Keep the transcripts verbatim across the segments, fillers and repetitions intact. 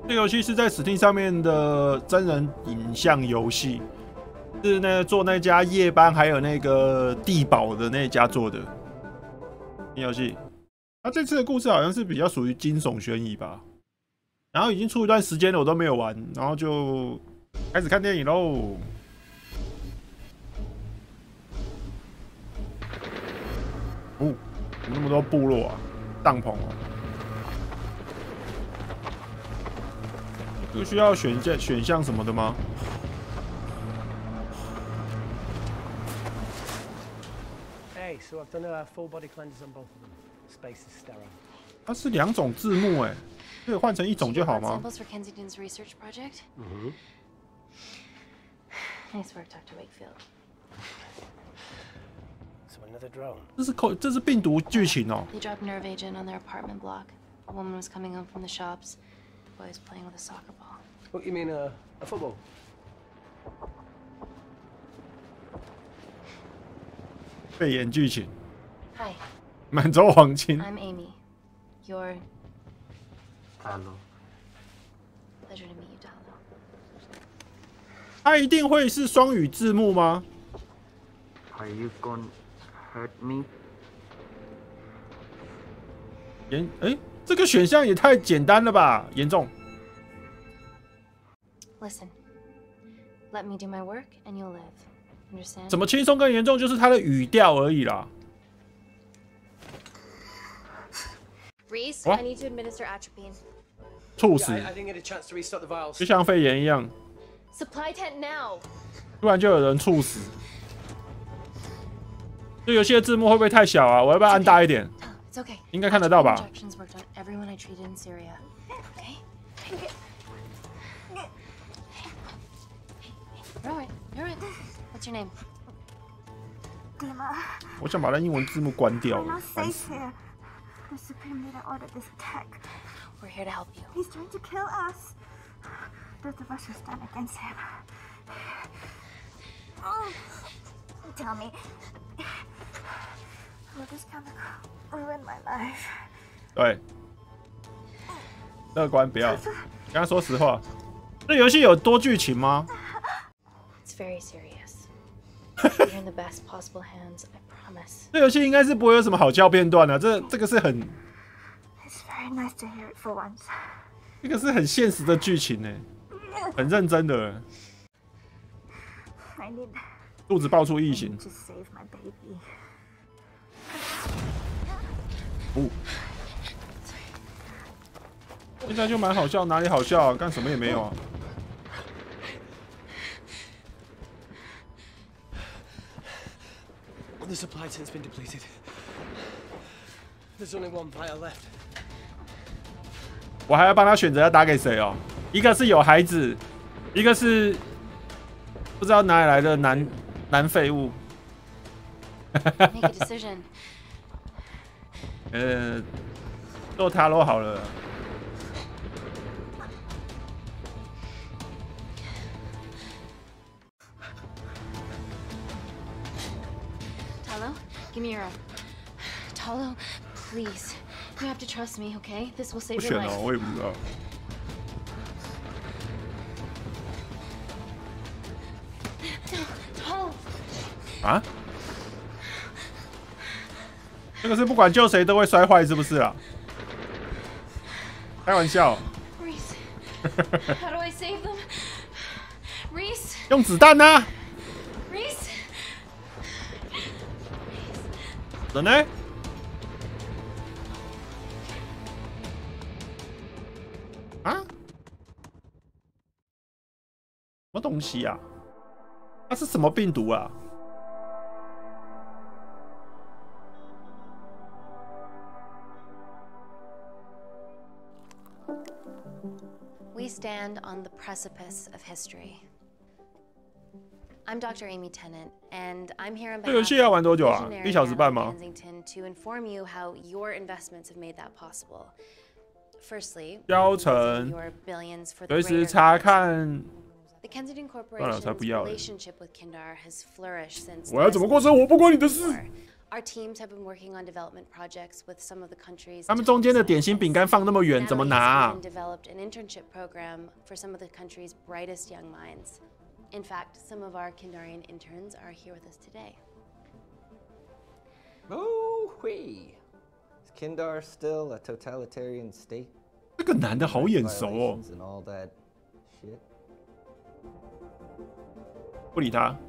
这个游戏是在 Steam 上面的真人影像游戏，是那做那家夜班还有那个地堡的那家做的游戏。它这次的故事好像是比较属于惊悚悬疑吧。然后已经出一段时间了，我都没有玩，然后就开始看电影喽。哦，怎么那么多部落啊，帐篷哦。这个需要选项选项什么的吗？ Hey, so I've done a full body cleanse on both of them. Space is sterile. 它是两种字幕哎，可以换成一种就好吗？ Samples for Kensington's research project. Mm-hmm. Nice work, Doctor Wakefield. So another drone. 这是口这是病毒剧情哦。 They dropped nerve agent on their apartment block. A woman was coming home from the shops. The boy was playing with a soccer ball. What you mean, a a football? 肺炎剧情， Hi, 满洲黄金。 I'm Amy. You're Hello. pleasure to meet you, Talo. 它一定会是双语字幕吗？ Are you gonna hurt me? 严哎，这个选项也太简单了吧！严重。 Listen, let me do my work and you'll live. Understand? 怎么轻松跟严重，就是它的语调而已啦。 Reese, What? I need to administer atropine. 猝 Yeah, 死， I, I didn't get a chance to restock the vials. 就像肺炎一样， Supply tent now. 突然就有人猝死。这游戏的字幕会不会太小啊？我要不要按大一点？ It's okay. 应该看得到吧？ Injections worked on everyone I treated in Syria. Okay? You're alright. You're alright. What's your name? Dima, 我想把那英文字幕关掉 we're 了 not。 烦 safe 死 here. The Supreme Leader ordered this attack. We're here to help you. He's trying to kill us. Both of us will stand against him. Oh, tell me, will this chemical ruin my life? 对，乐观不要。跟他说实话，这游戏有多剧情吗？ It's very serious. You're in the best possible hands, I promise. 这游戏应该是不会有什么好笑片段啊，这这个是很， It's very nice to hear it for once. 这个是很现实的剧情呢，很认真的。 I need 肚子爆出异形， to save my baby. 哦，现在就蛮好笑，哪里好笑啊？干什么也没有啊。 The supply tent's been depleted. There's only one vial left. 我还要帮他选择要打给谁哦？一个是有孩子，一个是不知道哪里来的男男废物。 Make a decision. 呃，做塔罗好了。 Talo, give me your arm. Talo, please. You have to trust me, okay? This will 不 save 选 your 哦， life. 我也不知道。啊？这个是不管救谁都会摔坏，是不是啊？开玩笑。 Reese, how do I save them? Reese, 用子弹呢、啊？ Reese. 人呢？啊？什么东西啊？它是什么病毒啊？ We stand on the precipice of history. I'm Doctor Amy Tennant, and I'm here on 这游 behalf 戏要玩多久 of 啊？ Visionary 一小时半 Nano 吗？ Kensington to inform you how your investments have made that possible. Firstly, 标 we're using 程 your billions for the 随时 greater 查 good. 看。 The Kensington 算了，才 Corporation's 不要了。 relationship with Kindar has flourished since 我要怎么过生活不关你的事。 the Our teams have been working on development projects with some of the countries. 他们中间的点心饼干放那么远，怎么拿啊 Natalie has even developed an internship program for some of the country's brightest young minds. In fact, some of our Kindarian interns are here with us today. Oh, wee. Is Kindar still a totalitarian state? 这个男的好眼熟哦， And all that shit? 不理他。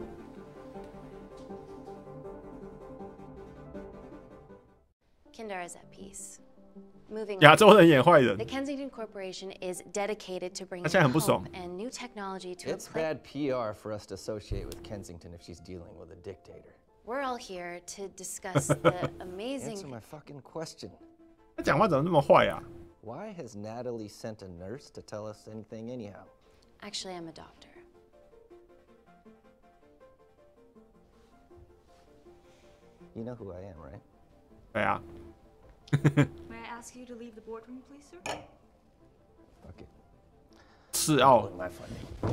Kindar is at peace. Moving 亚 on. 洲人演坏人 The， Kensington Corporation is dedicated to bringing 他现在很不 hope 爽。 and new technology to a It's place. bad P R for us to associate with Kensington if she's dealing with a dictator. We're all here to discuss the Answer amazing. my fucking question. 他讲话怎么那么坏啊？ Why has Natalie sent a nurse to tell us anything anyhow? Actually, I'm a doctor. You know who I am, right? 对啊， May I ask you to leave the boardroom, please, sir? Okay. 赤奥 My funding.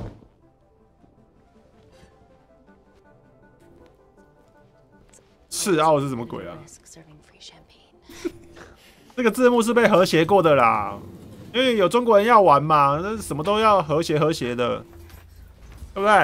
赤奥是什么鬼啊？ Risk serving free champagne. 这个字幕是被和谐过的啦，因为有中国人要玩嘛，那什么都要和谐和谐的，对不对？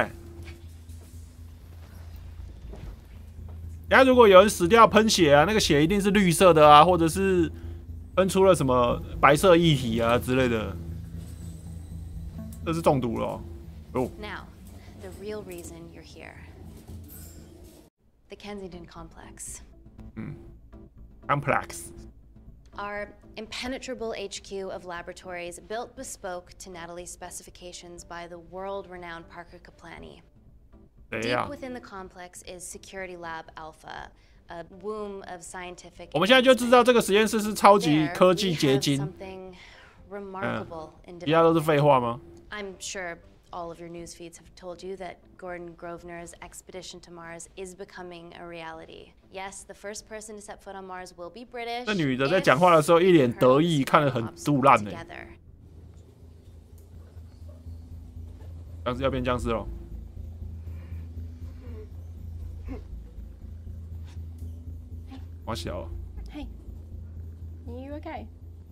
等下如果有人死掉喷血啊，那个血一定是绿色的啊，或者是喷出了什么白色液体啊之类的，这是中毒了哦。哦 Now, the real reason you're here. The Kensington Complex. Complex。 Our impenetrable H Q of laboratories built bespoke to Natalie's specifications by the world-renowned Parker Kaplani. 对 Deep 呀， within the complex is Security Lab Alpha, a womb of scientific. 我们现在就知道这个实验室是超级 There, 科技 we 结 have 晶， something remarkable in 其他都是 development. 废话吗？ I'm sure all of your news feeds have told you that Gordon Grosvenor's expedition to Mars is becoming a reality. Yes, the first person to set foot on Mars will be British. 那女的在讲话的时候一脸得意，看得很杜烂呢。 Together. 僵尸要变僵尸喽！ 好小哦。 Hey, are you okay?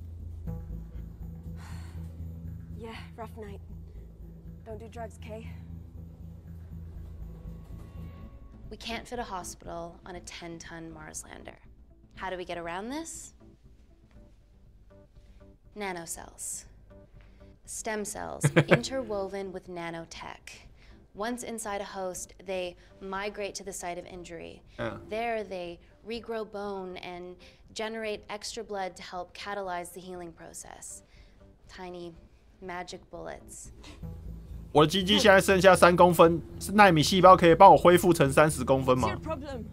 Yeah, rough night. Don't do drugs, Kay. We can't fit a hospital on a ten-ton Mars lander. How do we get around this? Nanocells. Stem cells interwoven with nanotech. Once inside a host, they migrate to the site of injury. Yeah. There, they regrow bone and generate extra blood to help catalyze the healing process. Tiny magic bullets. 我的鸡鸡现在剩下三公分，是纳米细胞可以帮我恢复成三十公分吗？ problem?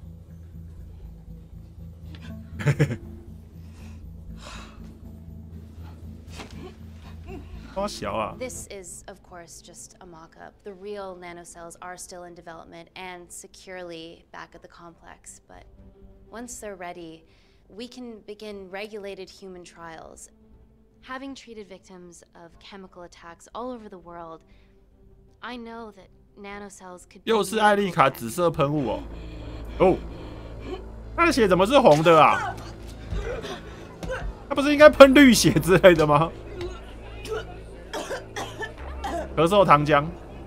好小啊！ This is, of course, just a mock-up. The real nanocells are still in development and securely back at the complex, but once they're ready, we can begin regulated human trials. Having treated victims of chemical attacks all over the world, I know that nanocells could be 又是艾丽卡紫色喷雾哦。哦，他的血怎么是红的啊？他不是应该喷绿血之类的吗？咳嗽糖浆。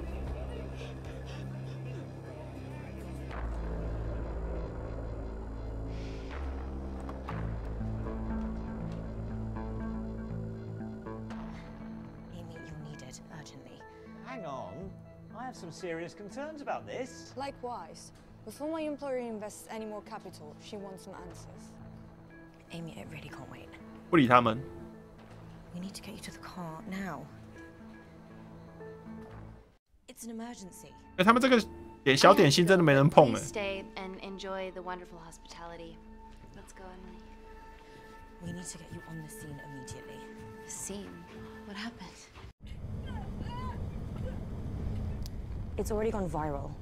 Amy, you'll need it urgently. Hang on. I have some serious concerns about this. Likewise. Before my employer invests any more capital, she wants some answers. Amy, it really can't wait. 不理他们。 We need to get you to the car now. It's an emergency. 哎，他们这个点小点心真的没人碰 Please 哎。 stay and enjoy the wonderful hospitality. Let's go, Emily. We need to get you on the scene immediately. The scene. What happened? It's already gone viral.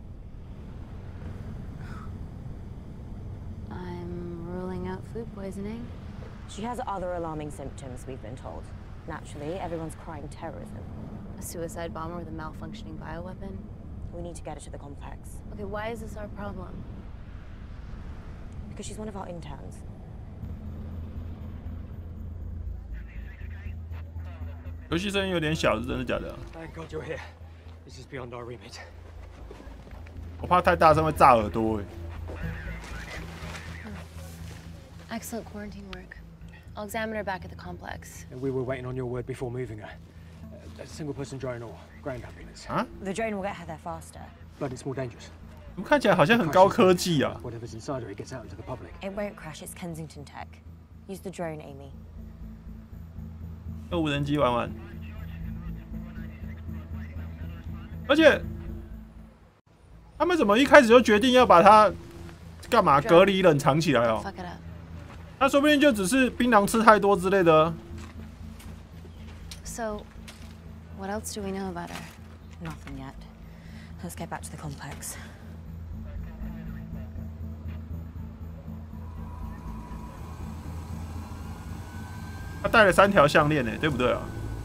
I'm ruling out food poisoning. She has other alarming symptoms, we've been told. Naturally, everyone's crying terrorism. A suicide bomber with a malfunctioning bioweapon? We need to get her to the complex. Okay, why is this our problem? because she's one of our interns. 游戏声音有点小，是真的假的、啊？ Thank God you're here. This is beyond our remit. 我怕太大声会炸耳朵哎。 Excellent quarantine work. I'll examine her back at the complex. And we were waiting on your word before moving her. Uh, a single person drone or ground ambulance. Huh? The drone will get her there faster. But it's more dangerous. 怎么看起来好像很高科技啊？ Whatever's inside her, it gets out into the public. It won't crash. It's Kensington tech. Use the drone, Amy. 用无人机玩玩。而且，他们怎么一开始就决定要把它干嘛隔离冷藏起来哦？ Fuck it up. 那说不定就只是槟榔吃太多之类的。 So, what else do we know about her? Nothing yet. Let's get back to the complex. 他戴了三条项链呢，对不对啊？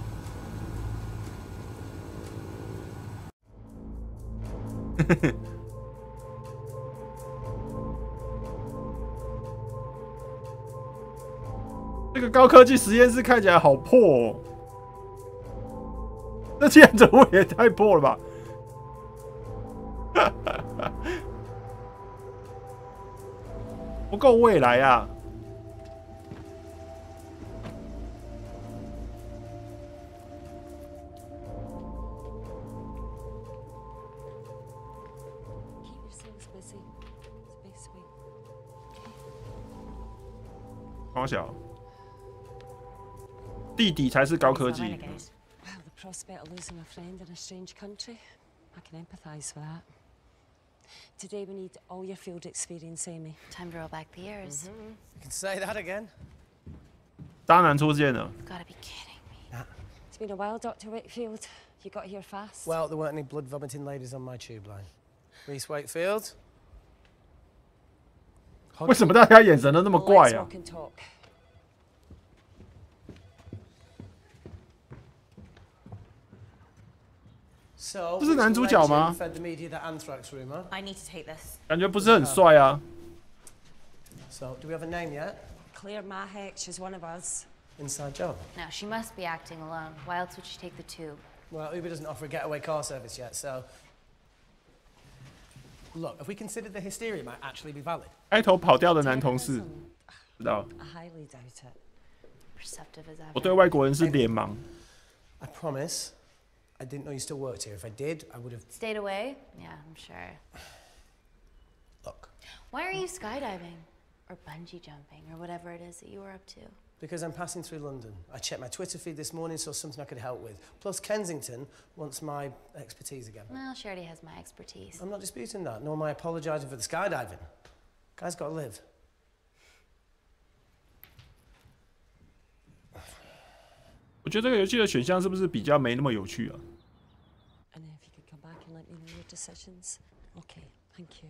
这个高科技实验室看起来好破哦，这建筑物也太破了吧！不够未来啊！ 光小，弟弟才是高科技。 Well, the prospect of losing a friend in a strange country, I can empathise with that. Today we need all your field experience, Amy. Time to roll back the years. You can say that again. 渣男出现了。 Gotta be kidding me. It's been a while, Doctor Wakefield. You got here fast. Well, there weren't any blood vomiting ladies on my tube line. Reese Wakefield. 为什么大家眼神都那么怪 Let's 啊 walk and talk. So, 这是男主角吗？ fed the media that anthrax rumor. I need to take this. 感觉不是很帅啊。 So, do we have a name yet? Claire Mahek, she's one of us. Inside job. No, she must be acting alone. Why else would she take the tube? Well, Uber doesn't offer a getaway car service yet, so. Look, if we consider the hysteria might actually be valid. 开头跑掉的男同事，知道？ I highly doubt it. Perceptive as ever. 我对外国人是脸盲。 I promise, I didn't know you still worked here. If I did, I would have. Stayed away? Yeah, I'm sure. Look. Why are you skydiving? Or bungee jumping, or whatever it is that you were up to? Because I'm passing through London. I checked my Twitter feed this morning, saw something I could help with. Plus, Kensington wants my expertise again. Well, she already has my expertise. I'm not disputing that, nor am I apologising for the skydiving. Guy's got to live. 我觉得这个游戏的选项是不是比较没那么有趣啊？ And if you could come back and let me know your decisions. Okay, thank you.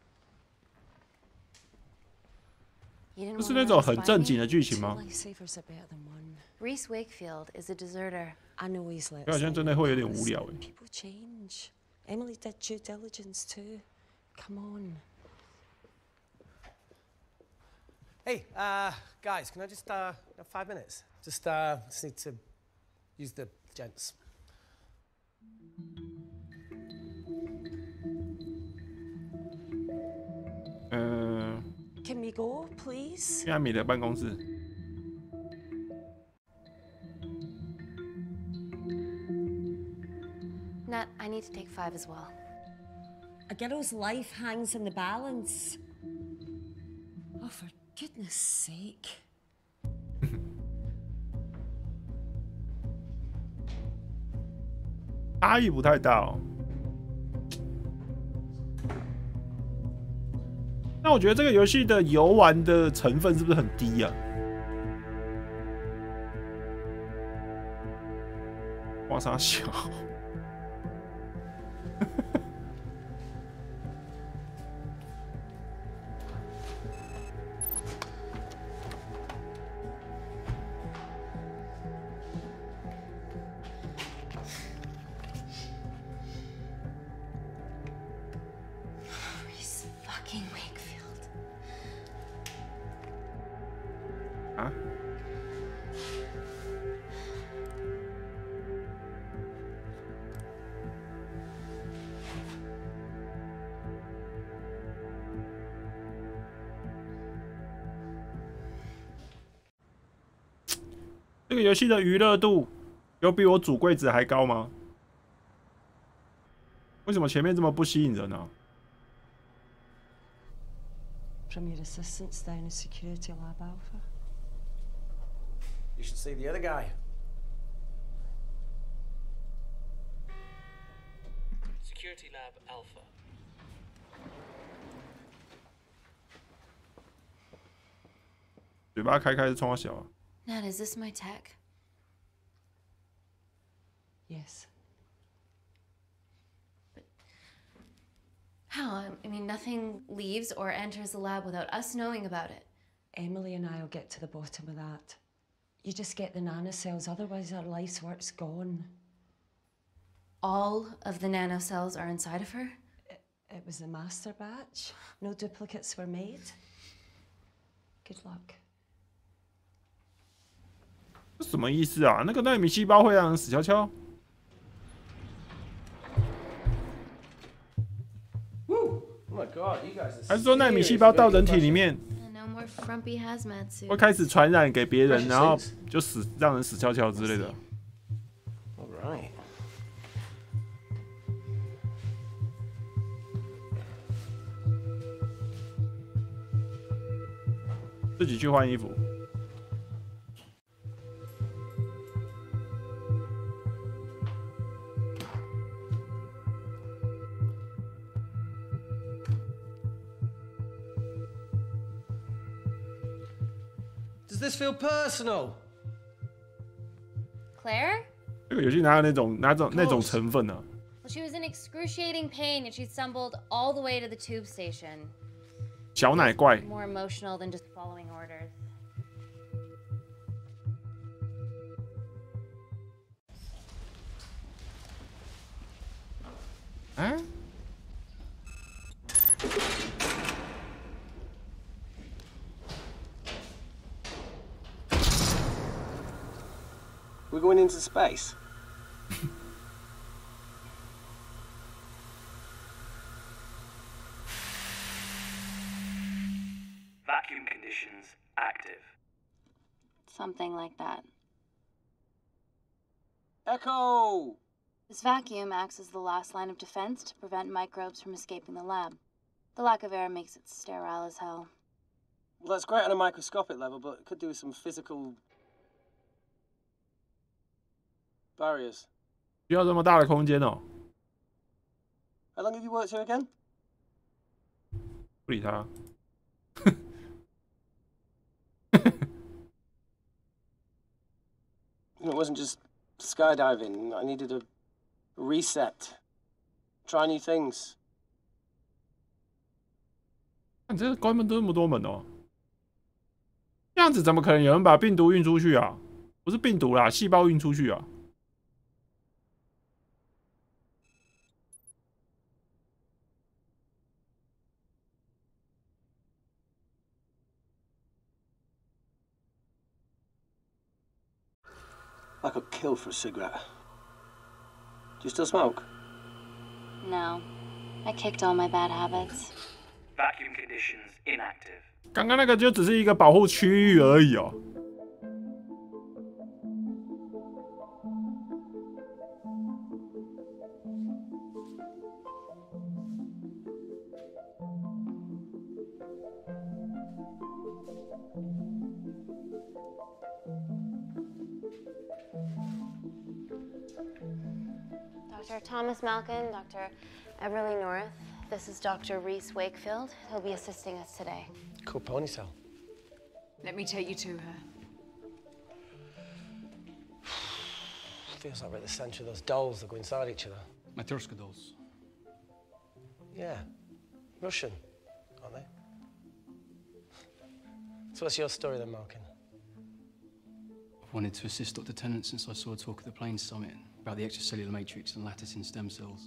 这是那种很正经的剧情吗？ Two lifesavers are better than one. Reese Wakefield is a deserter. I know he's let. 好像真的会有点无聊哎。 People change. Emily did due diligence too. Come on. Hey, uh, guys, can I just uh, have five minutes? Just uh, just need to use the gents. 嗯。 Can we go, please? 去艾米的办公室。 Nat, I need to take five as well. A girl's life hangs in the balance. Oh, for goodness sake. 差异不太大哦。那我觉得这个游戏的游玩的成分是不是很低啊？往上小。 这个游戏的娱乐度有比我主柜子还高吗？为什么前面这么不吸引人呢、啊？ From your assistants down in Security Lab Alpha. You should see the other guy. Security Lab Alpha. 嘴巴开开是冲他小啊。 Nat, is this my tech? Yes. How? I mean, nothing leaves or enters the lab without us knowing about it. Emily and I'll get to the bottom of that. You just get the nanocells, otherwise our life's work's gone. All of the nanocells are inside of her? It, it was a master batch. No duplicates were made. Good luck. 这什么意思啊？那个纳米细胞会让人死翘翘？ Oh my god, you guys are 还是说纳米细胞到人体里面 No more frumpy hazmat suits. 会开始传染给别人，然后就死，让人死翘翘之类的？ All right. 自己去换衣服。 Does this feel personal? Claire? 这个游戏哪有那种哪种那种成分呢、啊？ Well, she was in excruciating pain and she stumbled all the way to the tube station. 小奶怪。 More emotional than just following orders. 啊？ We're going into space. Vacuum conditions active. Something like that. Echo! This vacuum acts as the last line of defense to prevent microbes from escaping the lab. The lack of air makes it sterile as hell. Well, that's great on a microscopic level, but it could do with some physical barriers. 需要这么大的空间哦？ How long have you worked here again? 不理他。 It wasn't just skydiving. I needed a reset. Try new things. 你这关门这么多门哦？这样子怎么可能有人把病毒运出去啊？不是病毒啦，细胞运出去啊？ I got killed for a cigarette. Do you still smoke? No. I kicked all my bad habits. Vacuum conditions inactive. 刚刚那个就只是一个保护区域而已哦。 Doctor Thomas Malkin, Doctor Everly North. This is Doctor Reese Wakefield. He'll be assisting us today. Cool ponytail. Let me take you to her. Feels like we're at the centre of those dolls that go inside each other. Matryoshka dolls. Yeah. Russian, aren't they? So what's your story then, Malkin? I've wanted to assist Doctor Tennant since I saw a talk at the Plains Summit about the extracellular matrix and lattice in stem cells.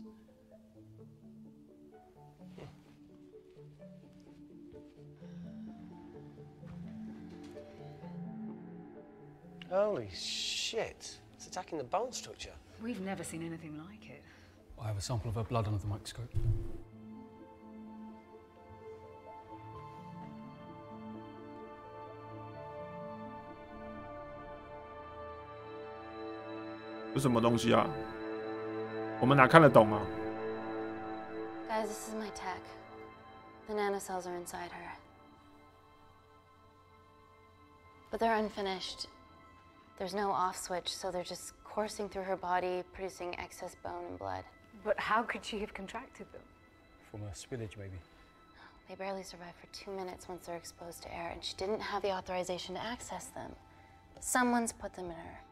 Holy shit. It's attacking the bone structure. We've never seen anything like it. I have a sample of her blood under the microscope. 有什么东西啊？我们哪看得懂啊 Guys, this is my tech. The nanocells are inside her. But they're unfinished. There's no off switch, so they're just coursing through her body, producing excess bone and blood. But how could she have contracted them? From a spillage, maybe. They barely survive for two minutes once they're exposed to air, and she didn't have the authorization to access them. Someone's put them in her.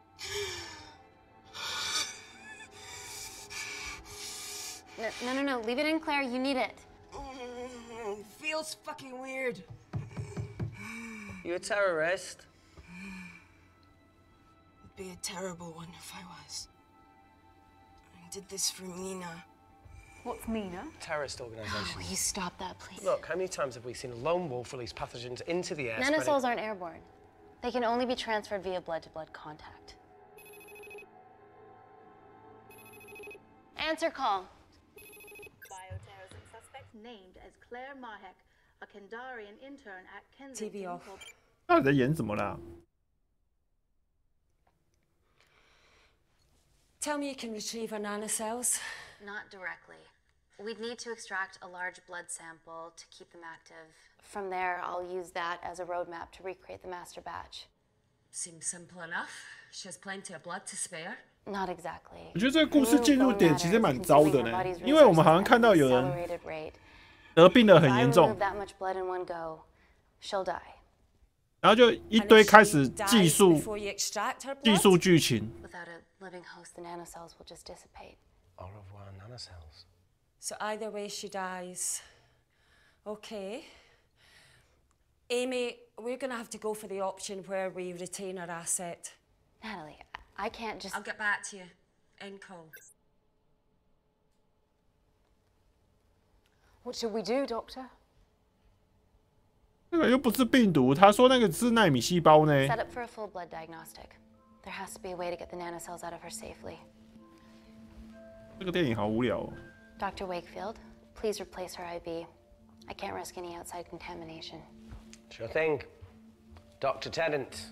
No, no, no, no. Leave it in, Claire. You need it. Mm, feels fucking weird. You a terrorist? It'd be a terrible one if I was. I did this for Mina. What's Mina? Terrorist organisation. Oh, will you stop that, please? Look, how many times have we seen a lone wolf release pathogens into the air? Nanocells spreading... aren't airborne. They can only be transferred via blood-to-blood contact. Answer call. Bioterrorism suspect named as Claire Mahek, a Kandarian intern at Kensington. T V off. 到底在演什么啦？ Tell me you can retrieve our nanocells. Not directly. We'd need to extract a large blood sample to keep them active. From there, I'll use that as a roadmap to recreate the master batch. Seems simple enough. She has plenty of blood to spare. Not exactly. 我觉得这个故事进入点其实蛮糟的呢，因为我们好像看到有人得病得很严重， that much blood in one go, she'll die. 然后就一堆开始技术技术剧情。 Without a living host, the nanocells will just dissipate. Au revoir, nanocells. So either way she dies. Okay. Amy, we're gonna have to go for the option where we retain our asset. Natalie, I can't just... I'll get back to you. End call. What should we do, Doctor? 那个又不是病毒，他说那个是纳米细胞呢。 Set up for a full blood diagnostic. There has to be a way to get the nanocells out of her safely. 这个电影好无聊哦。 Doctor Wakefield, please replace her I V. I can't risk any outside contamination. Sure thing. Doctor Tennant.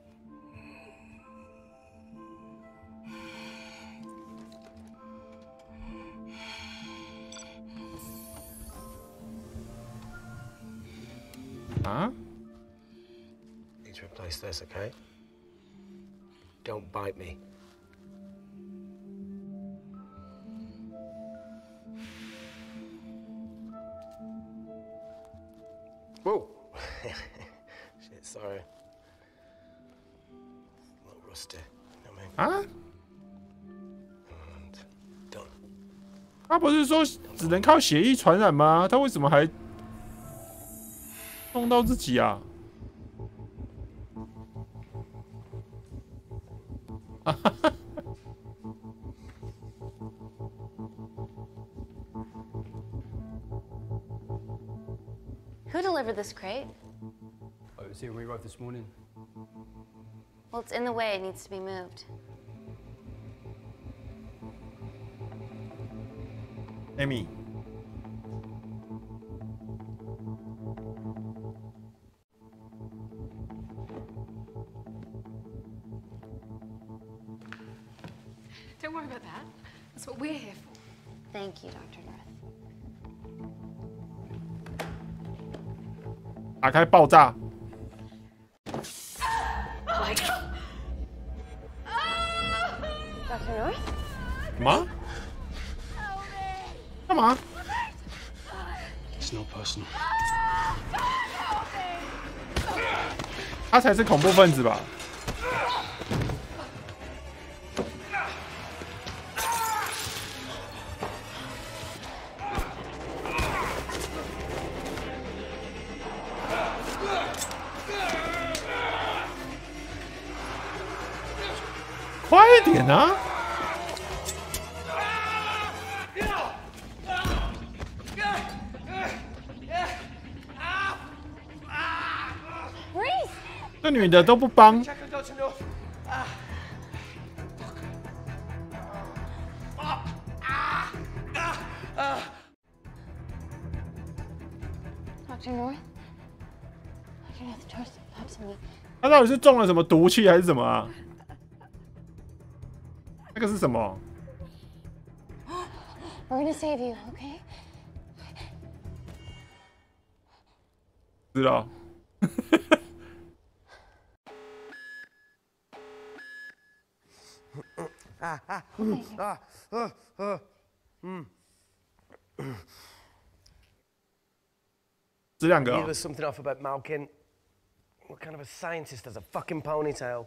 Huh? Need to replace this, okay? Don't bite me. Whoa! Shit, sorry. A little rusty. You know what I mean? 啊？他不是说只能靠血液传染吗？他为什么还弄到自己啊？ Who delivered this crate? Oh, it was here when we arrived this morning. Well, it's in the way. It needs to be moved. Amy. Don't worry about that. That's what we're here for. Thank you, Doctor North. 打开爆炸。 Doctor North? 什么？干嘛 It's not personal. 他才是恐怖分子吧？快一点啊！ 这女的都不帮。 Doctor North? Doctor North, George, have some meat. 他到底是中了什么毒气还是什么啊？ 那个是什么？ We're gonna save you, okay? 知道。 啊啊嗯啊呃呃嗯。 这两个、哦。 There was something off about Malkin. What kind of a scientist has a fucking ponytail?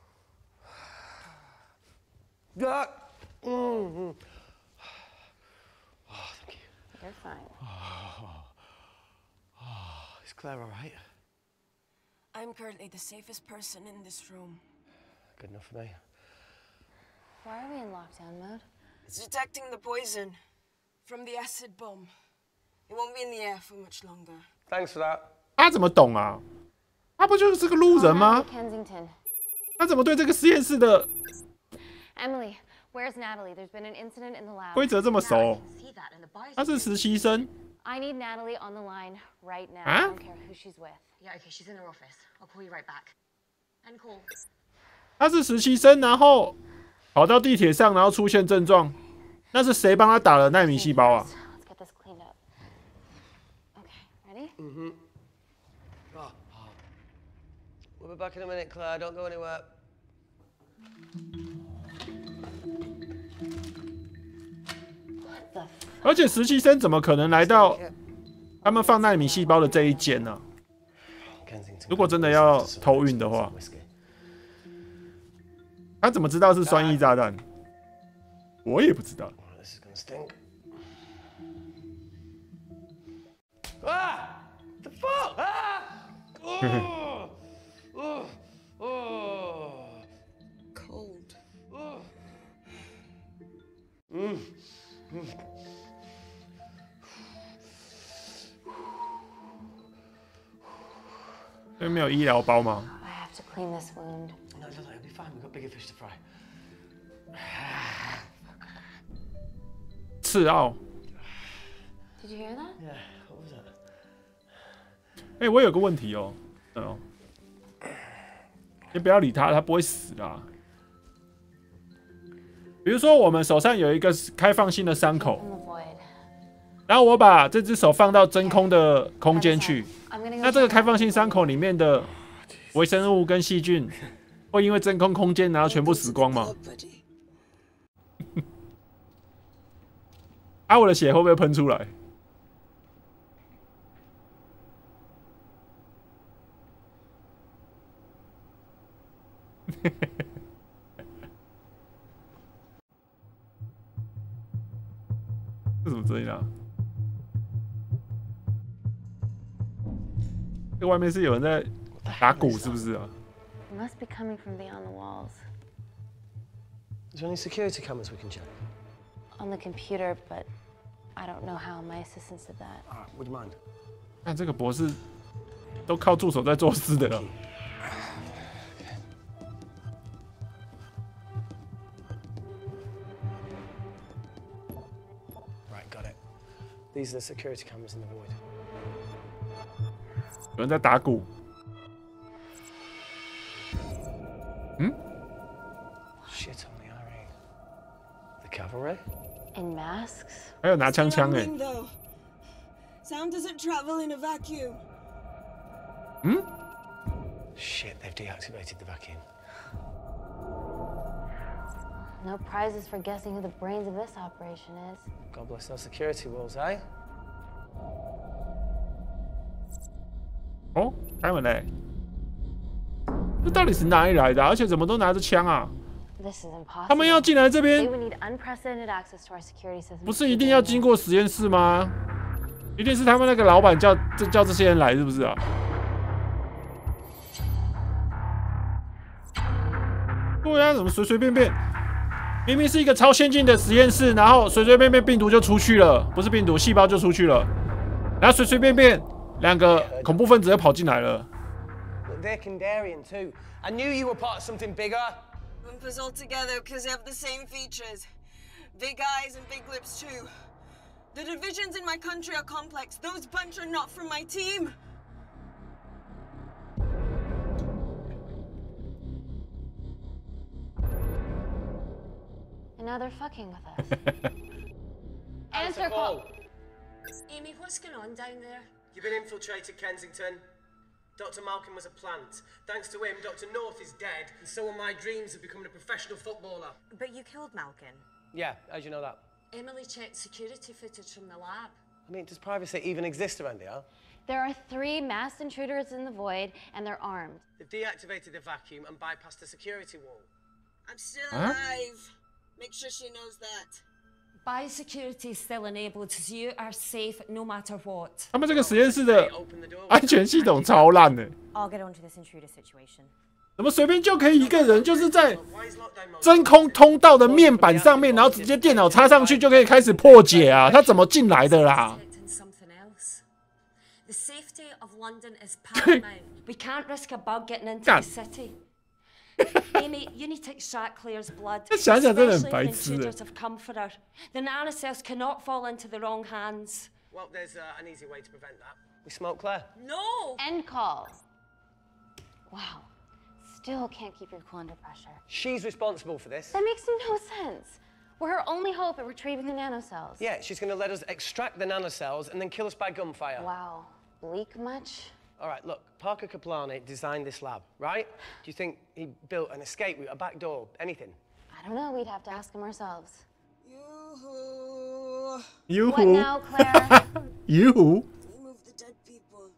Ah! Mm-hmm. Oh, thank you. You're fine. Oh, oh, is Claire all right? I'm currently the safest person in this room. Good enough for me. Why are we in lockdown mode? It's detecting the poison from the acid bomb. It won't be in the air for much longer. Thanks for that. 他怎么懂啊？他不就是个路人吗？ Kensington. 他怎么对这个实验室的 Emily, where's Natalie? There's been an incident in the lab. 规则这么熟？他是实习生。 I need Natalie on the line right now. Huh? I don't care who she's with. Yeah, okay, she's in her office. I'll call you right back. End call. 他是实习生，然后跑到地铁上，然后出现症状。那是谁帮他打了纳米细胞啊？ Let's get this cleaned up. Okay, ready? Mm-hmm. Oh, oh. We'll be back in a minute, Claire. Don't go anywhere. 而且实习生怎么可能来到他们放纳米细胞的这一间呢、啊？如果真的要偷运的话，他怎么知道是酸液炸弹？我也不知道。 Ah! The fuck! Ah! Oh! Oh! Oh! Cold. Oh! Mm. Mm. 这没有医疗包吗？ I have to clean this wound. No, no, no, it'll be fine. We've got bigger fish to fry. 刺奥。 Did you hear that? Yeah. What was that? 哎、欸，我有个问题哦，哦，先不要理他，他不会死的。比如说，我们手上有一个开放性的伤口，然后我把这只手放到真空的空间去，那这个开放性伤口里面的微生物跟细菌会因为真空空间然后全部死光吗？啊，我的血会不会喷出来？这什么声音啊？这外面是有人在打鼓，是不是啊？ It must be coming from beyond the walls. Is there any security cameras we can check? On the computer, but I don't know how. My assistants did that. Alright, would you mind? 看这个博士都靠助手在做事的了。 These are the security cameras in the void. 有人在打鼓。嗯 Shit on the I R A. The cavalry? In masks? 还有拿枪枪哎。 Sound doesn't travel in a vacuum. 嗯 Shit, they've deactivated the vacuum. No prizes for guessing who the brains of this operation is. God bless those security walls, eh? 哦，开门嘞！这到底是哪里来的、啊？而且怎么都拿着枪啊？ This is impossible. 他们要进来这 They 边， would need unprecedented access to our security system. 不是一定要经过实验室吗？一定是他们那个老板叫这叫这些人来，是不是啊？对啊，怎么随随便便？明明是一个超先进的实验室，然后随随便便病毒就出去了，不是病毒，细胞就出去了，然后随随便便两个恐怖分子就跑进来了。 They're Kandarian too. I knew you were part of something bigger. Lump us all together because they have the same features. Big eyes and big lips too. The divisions in my country are complex. Those bunch are not from my team. now they're fucking with us. Answer call. Amy, what's going on down there? You've been infiltrated, Kensington. Doctor Malkin was a plant. Thanks to him, Doctor North is dead, and so are my dreams of becoming a professional footballer. But you killed Malkin. Yeah, how'd you know that? Emily checked security footage from the lab. I mean, does privacy even exist around here? There are three masked intruders in the void, and they're armed. They've deactivated the vacuum and bypassed the security wall. I'm still Huh? alive. Make sure she knows that. Biosecurity is still enabled, so you are safe no matter what. 他们这个实验室的安全系统超烂的， I'll get onto this intruder situation. 怎么随便就可以一个人就是在真空通道的面板上面，然后直接电脑插上去就可以开始破解啊？他怎么进来的啦？ The safety of London is paramount. We can't risk a bug getting into the city. Amy, you need to extract Claire's blood. 想想真的很 Especially 白 if 痴的 intruders have come for her. The nanocells cannot fall into the wrong hands. Well, there's uh, an easy way to prevent that. We smoke Claire. No! End call. Wow. Still can't keep your cool under pressure. She's responsible for this. That makes no sense. We're her only hope at retrieving the nanocells. Yeah, she's going to let us extract the nanocells and then kill us by gunfire. Wow. Bleak much? All right, look, Parker Kaplani designed this lab, right? Do you think he built an escape route, a back door, anything? I don't know. We'd have to ask him ourselves. Yoo-hoo. Yoo-hoo. What now, Claire? Yoo-hoo. Remove the dead people.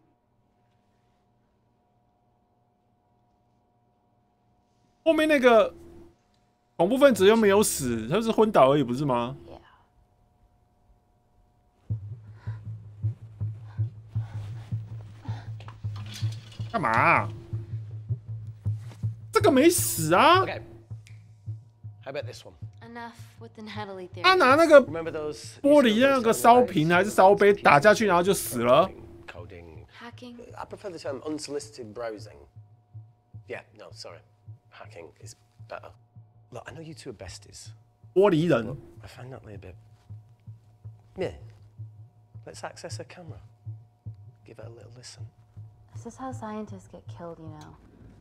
后面那个恐怖分子又没有死，他是昏倒而已，不是吗？ 干嘛、啊？这个没死啊！ Okay. How about this one? Enough with the Natalie theory. 他拿那个 Remember those 玻璃那个烧瓶还是烧杯打下去，然后就死了。 coding? Hacking? I prefer the term unsolicited browsing. Yeah, no, sorry. Hacking is better. Look, I know you two are besties. 玻璃人。 I find Natalie a bit. Yeah. Let's access her camera. Give her a little listen. This is how scientists get killed, you know.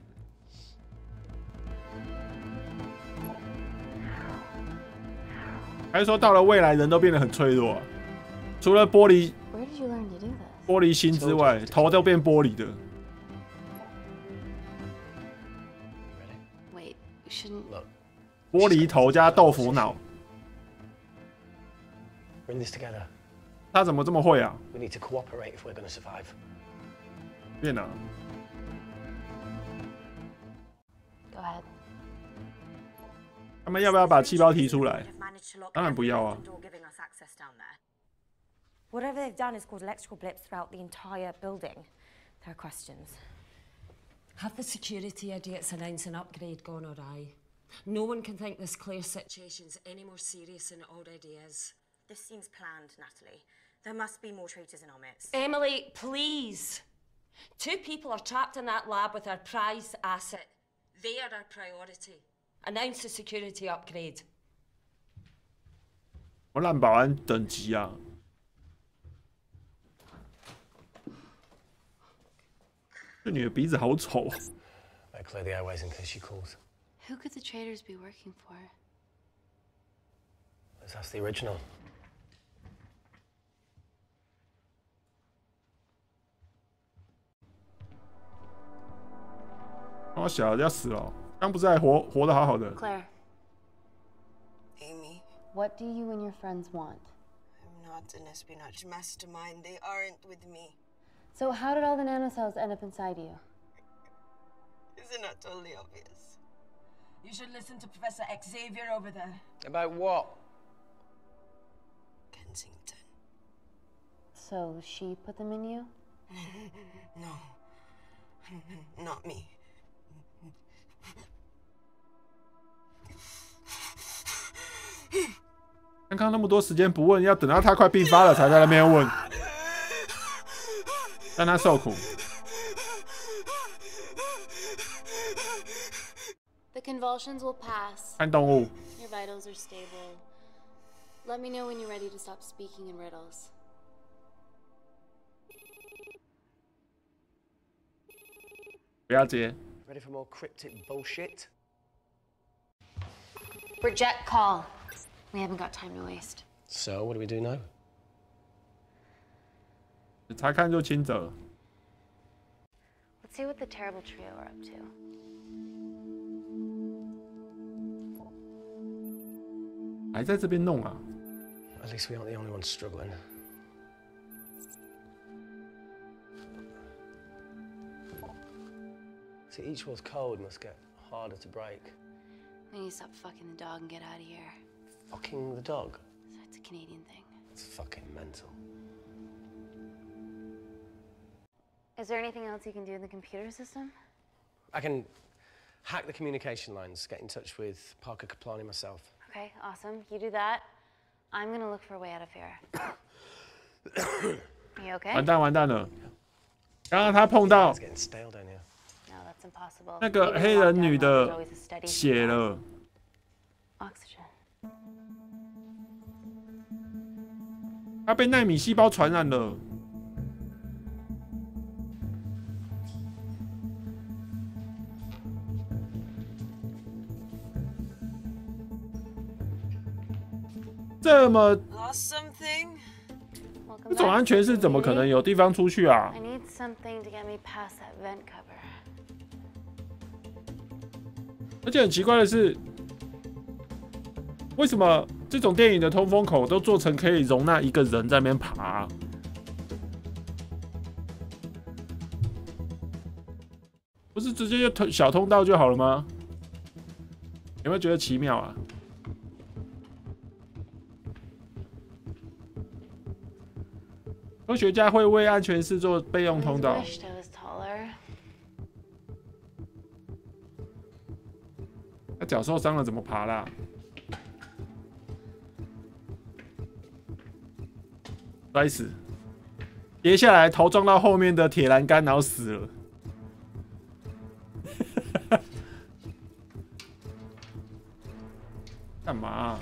还是说到了未来，人都变得很脆弱、啊？除了玻璃 Where did you learn to do this? 玻璃心之外，头都变玻璃的。 Wait, we shouldn't. 玻璃头加豆腐脑。 We're in this together. 他怎么这么会啊？ We need to cooperate if we're going to survive. 变哪？ Go ahead. 他们要不要把气包提出来？当然不要啊。 Whatever they've done has caused electrical blips throughout the entire building. There are questions. Have the security idiots announce an upgrade gone awry? No one can think this Claire situation's any more serious than it already is. This seems planned, Natalie. There must be more traitors in our midst. Emily, please. Two people are trapped in that lab with our prized asset. They are our priority. Announce the security upgrade. 我烂保安等级啊！ 这女的鼻子好丑。 I clear the airways in case she calls. Who could the traitors be working for? Let's ask the original. 我小要死了，刚不是还活活得好好的。 Claire. Amy. What do you and your friends want? I'm not an espionage mastermind. They aren't with me. So how did all the nanocells end up inside you? Isn't that totally obvious? You should listen to Professor Xavier over there. About what? Kensington. So she put them in you? No. Not me. 刚刚那么多时间不问，要等到他快病发了才在那边问，让他受苦。 The convulsions will pass. 看动物。 Your vitals are stable. Let me know when you're ready to stop speaking in riddles. Ready for more cryptic bullshit? Reject call. We haven't got time to waste. So, what do we do now? 查看就清走。 Let's see what the terrible trio are up to. "还在这边弄啊 At least we aren't the only ones struggling. See, each wall's code must get harder to break. We need to stop fucking the dog and get out of here. Fucking the dog? So it's a Canadian thing. It's fucking mental. Is there anything else you can do in the computer system? I can hack the communication lines, get in touch with Parker Kaplani myself. Okay, awesome. You do that. I'm gonna look for a way out of here. You okay? 完蛋完蛋了！刚刚他碰到 It's getting stale down here. No, that's impossible. 那个黑人女的血了。 Oxygen. 她被奈米细胞传染了。 这么，这种安全是怎么可能有地方出去啊？ I need something to get me past that vent cover. 而且很奇怪的是，为什么这种电影的通风口都做成可以容纳一个人在那边爬啊？不是直接就小通道就好了吗？有没有觉得奇妙啊？ 科学家会为安全室做备用通道。他脚受伤了，怎么爬啦？摔死，跌下来头撞到后面的铁栏杆，然后死了。干嘛、啊？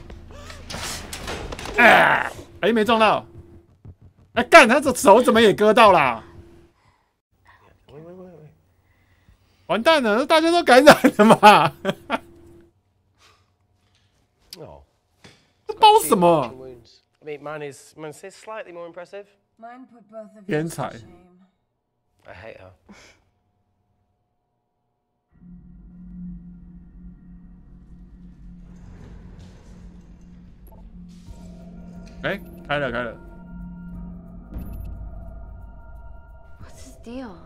哎、欸，没撞到。 哎，干！他这手怎么也割到啦？完蛋了，大家都感染了嘛？ 哦， 这包什么？ I mean, mine is mine is slightly more impressive. Mine put both of you 天 to 才。 shame. I hate her. 哎，开了开了。 Deal.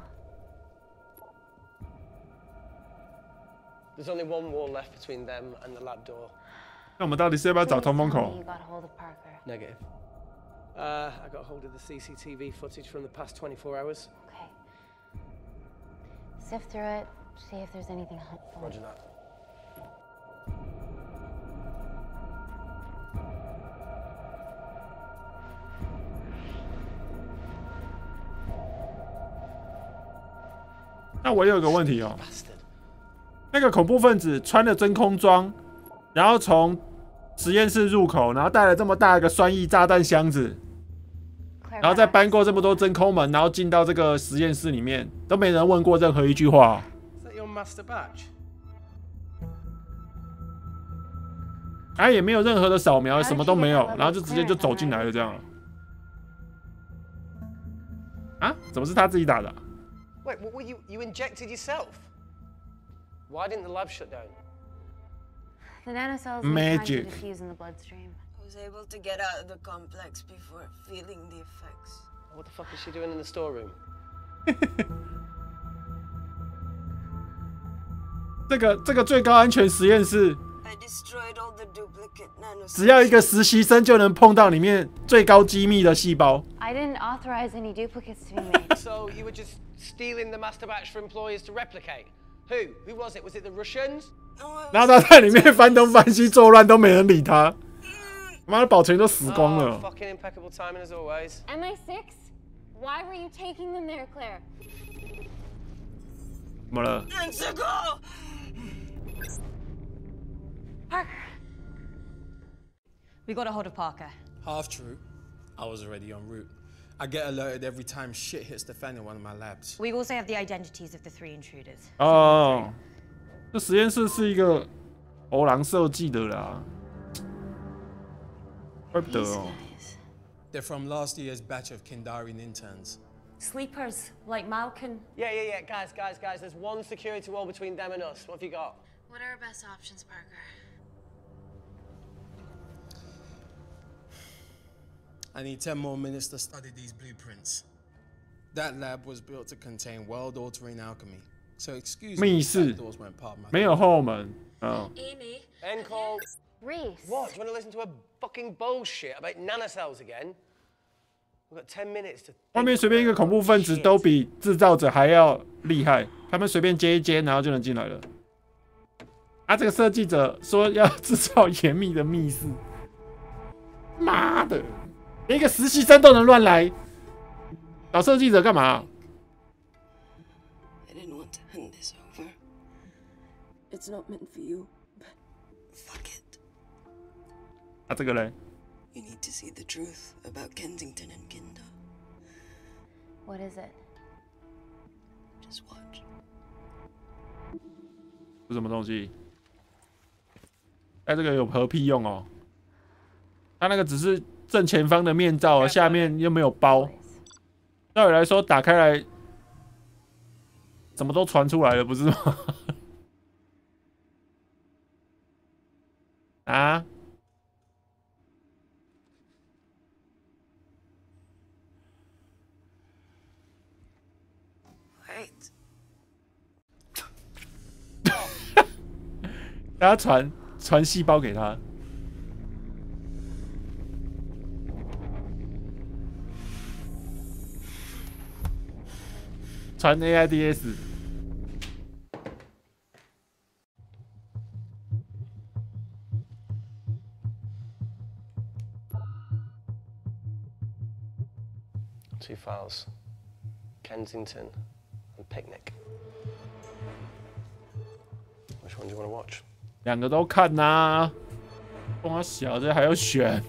There's only one wall left between them and the lab door. 那我们到底是要不要找通风口 You got hold of Parker. Negative. Uh, I got hold of the C C T V footage from the past twenty-four hours. Okay. Sift through it, see if there's anything helpful. Roger that. 那我有个问题哦，那个恐怖分子穿了真空装，然后从实验室入口，然后带了这么大一个酸液炸弹箱子，然后再搬过这么多真空门，然后进到这个实验室里面，都没人问过任何一句话。 Is that your master batch? 啊，也没有任何的扫描，什么都没有，然后就直接就走进来了这样。啊？怎么是他自己打的、啊？ Wait, what were you? You injected yourself? Why didn't the lab shut down? The nanocells Magic. diffuse in the bloodstream. I was able to get out of the complex before feeling the effects. What the fuck is she doing in the storeroom? 这个这个最高安全实验室， I destroyed all the duplicate nanocells. 只要一个实习生就能碰到里面最高机密的细胞。 I didn't authorize any duplicates to be made. So you were just stealing the master batch for employers to replicate? Who? Who was it? Was it the Russians? 然后他在里面翻东翻西作乱，都没人理他。妈的，保全都死光了。 Oh, fucking impeccable timing as always. M I six? Why were you taking them there, Claire? 怎么了？ Parker. We got a hold of Parker. Half true. I was already en route. I get alerted every time shit hits the fan in one of my labs. We also have the identities of the three intruders. 哦，这实验室是一个欧狼设计的啦。 怪不得哦。 They're from last year's batch of Kindarian interns. Sleepers, like Malkin. Yeah, yeah, yeah. Guys, guys, guys. There's one security wall between them and us. What have you got? What are our best options, Parker? I need ten more minutes to study these blueprints. That lab was built to contain world-altering alchemy. So excuse me, 密室 if that doors weren't part of my 没有后门哦。 Amy. End call. Reese. What? Do you want to listen to a fucking bullshit about nanocells again? We've got ten minutes to. 外面随便一个恐怖分子都比制造者还要厉害，他们随便接一接，然后就能进来了。啊，这个设计者说要制造严密的密室，妈的，连一个实习生都能乱来，找设计者干嘛？ I didn't want to hand this over. It's not meant for you, but fuck it. 啊，这个嘞？ You need to see the truth about Kensington and Kinda. What is it? Just watch. 是什么东西？哎，这个有何屁用哦？它那个只是正前方的面罩，下面又没有包。照理来说，打开来，什么都传出来了，不是吗？啊？ 大家传传细胞给他，传 A I D S。 Two files. Kensington and Picnic. Which one do you want to watch? 两个都看呐、啊，跟我小这还要选。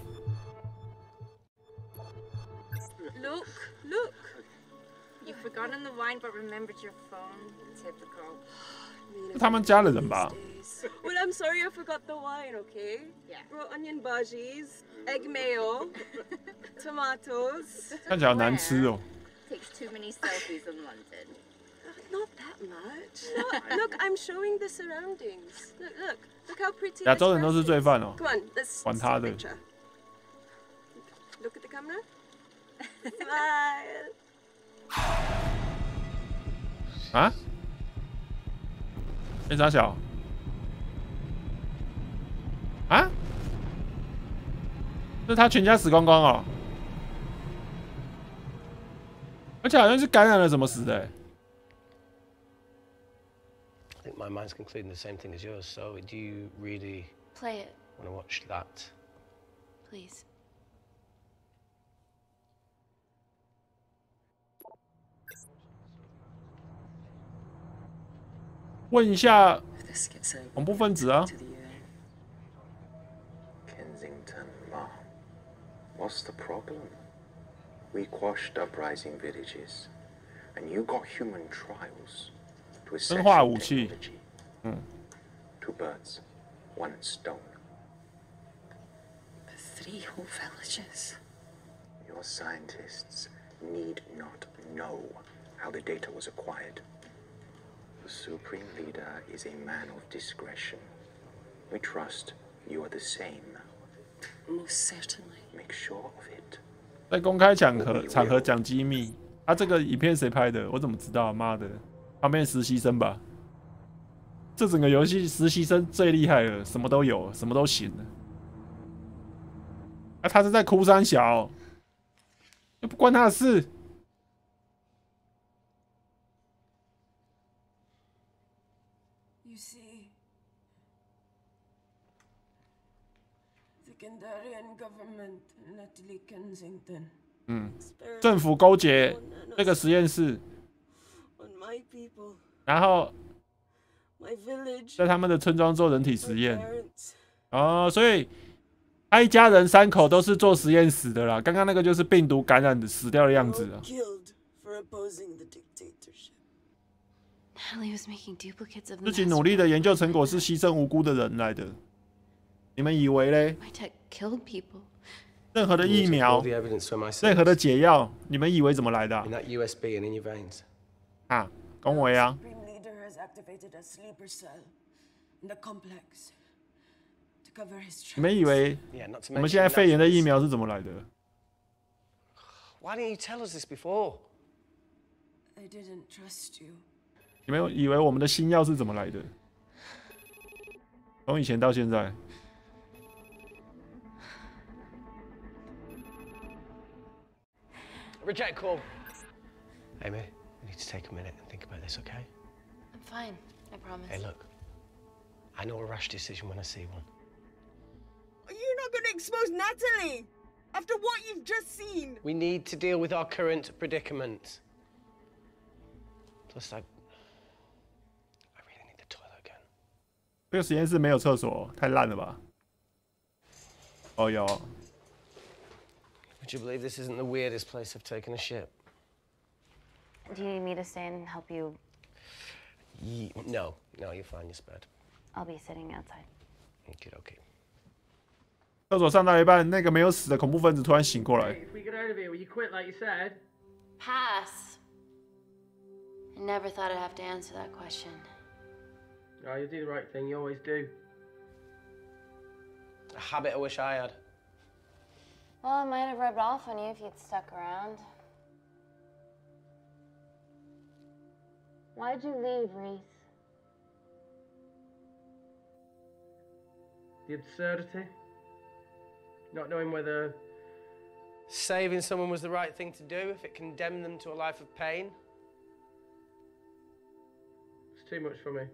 Look, look. You've forgotten the wine but remembered your phone. Typical. 是他们家的人吧？ Well, I'm sorry I forgot the wine, okay? Yeah. Raw onion bhajis, egg mayo, tomatoes. 看起来好难吃哦。 Takes too many selfies in London. Not that much. No, look, I'm showing the surroundings. Look, look, look how pretty. 亚洲人都是罪犯哦。 Come on, let's 管他的。 picture. Look at the camera. Smile. 啊？变啥小？啊？这他全家死光光哦。而且好像是感染了什么死的、欸。 I think my mind's concluding the same thing as yours, so do you really Play it, want to watch that? please. 问一下恐怖分子啊。 Kensington, Ma. What's the problem? We quashed uprising villages, and you got human trials to assess 生化武器， technology. 嗯， Two birds, one stone. Three whole villages. Your scientists need not know how the data was acquired. The Supreme Leader is a man of discretion. We trust you are the same. Most certainly. Make sure of it. 在公开场合场合讲机密，啊，这个影片谁拍的？我怎么知道？妈的，旁边实习生吧。这整个游戏实习生最厉害了，什么都有，什么都行了。啊，他是在哭三小，又不关他的事。 You see, the Kandarian government and Natalie Kensington. 嗯，政府勾结这个实验室， On my people, 然后 my village, 在他们的村庄做人体实 my 验。 parents. 哦，所以他一家人三口都是做实验死的啦。刚刚那个就是病毒感染的死掉的样子啊。 Killed for opposing the dictatorship. Natalie was making duplicates of the 自己努力的研究成果是牺牲无辜的人来的，你们以为嘞？ My tech killed people. 任何的疫苗 All the evidence from my 任何 sins 的解药，你们以为怎么来的啊 in that U S B and in your veins. 啊？恭维啊！ Supreme Leader has activated a sleeper cell in the complex to cover his 你们以为 Yeah, not to 我们现在 mention 肺炎的 naturals. 疫苗是怎么来的？ Why didn't you tell us this before? I didn't trust you. 你们以为我们的新药是怎么来的？从以前到现在， Reject call. Amy, we need to take a minute and think about this, okay? I'm fine, I promise. Hey, look. I know a rash decision when I see one. You're not going to expose Natalie after what you've just seen. We need to deal with our current predicament. Plus, I. 这个实验室没有厕所，太烂了吧？哦有。 Would you believe this isn't the weirdest place I've taken a shit? Do you need me to stay and help you? Ye no, no, you're fine, you're spared. I'll be sitting outside. Okay, okay. 厕所上到一半，那个没有死的恐怖分子突然醒过来。 If we get out of here, will you quit like you said? Pass. I never thought I'd have to answer that question. Oh, you do the right thing, you always do. A habit I wish I had. Well, it might have rubbed off on you if you'd stuck around. Why'd you leave, Reese? The absurdity. Not knowing whether Saving someone was the right thing to do if it condemned them to a life of pain. it's too much for me.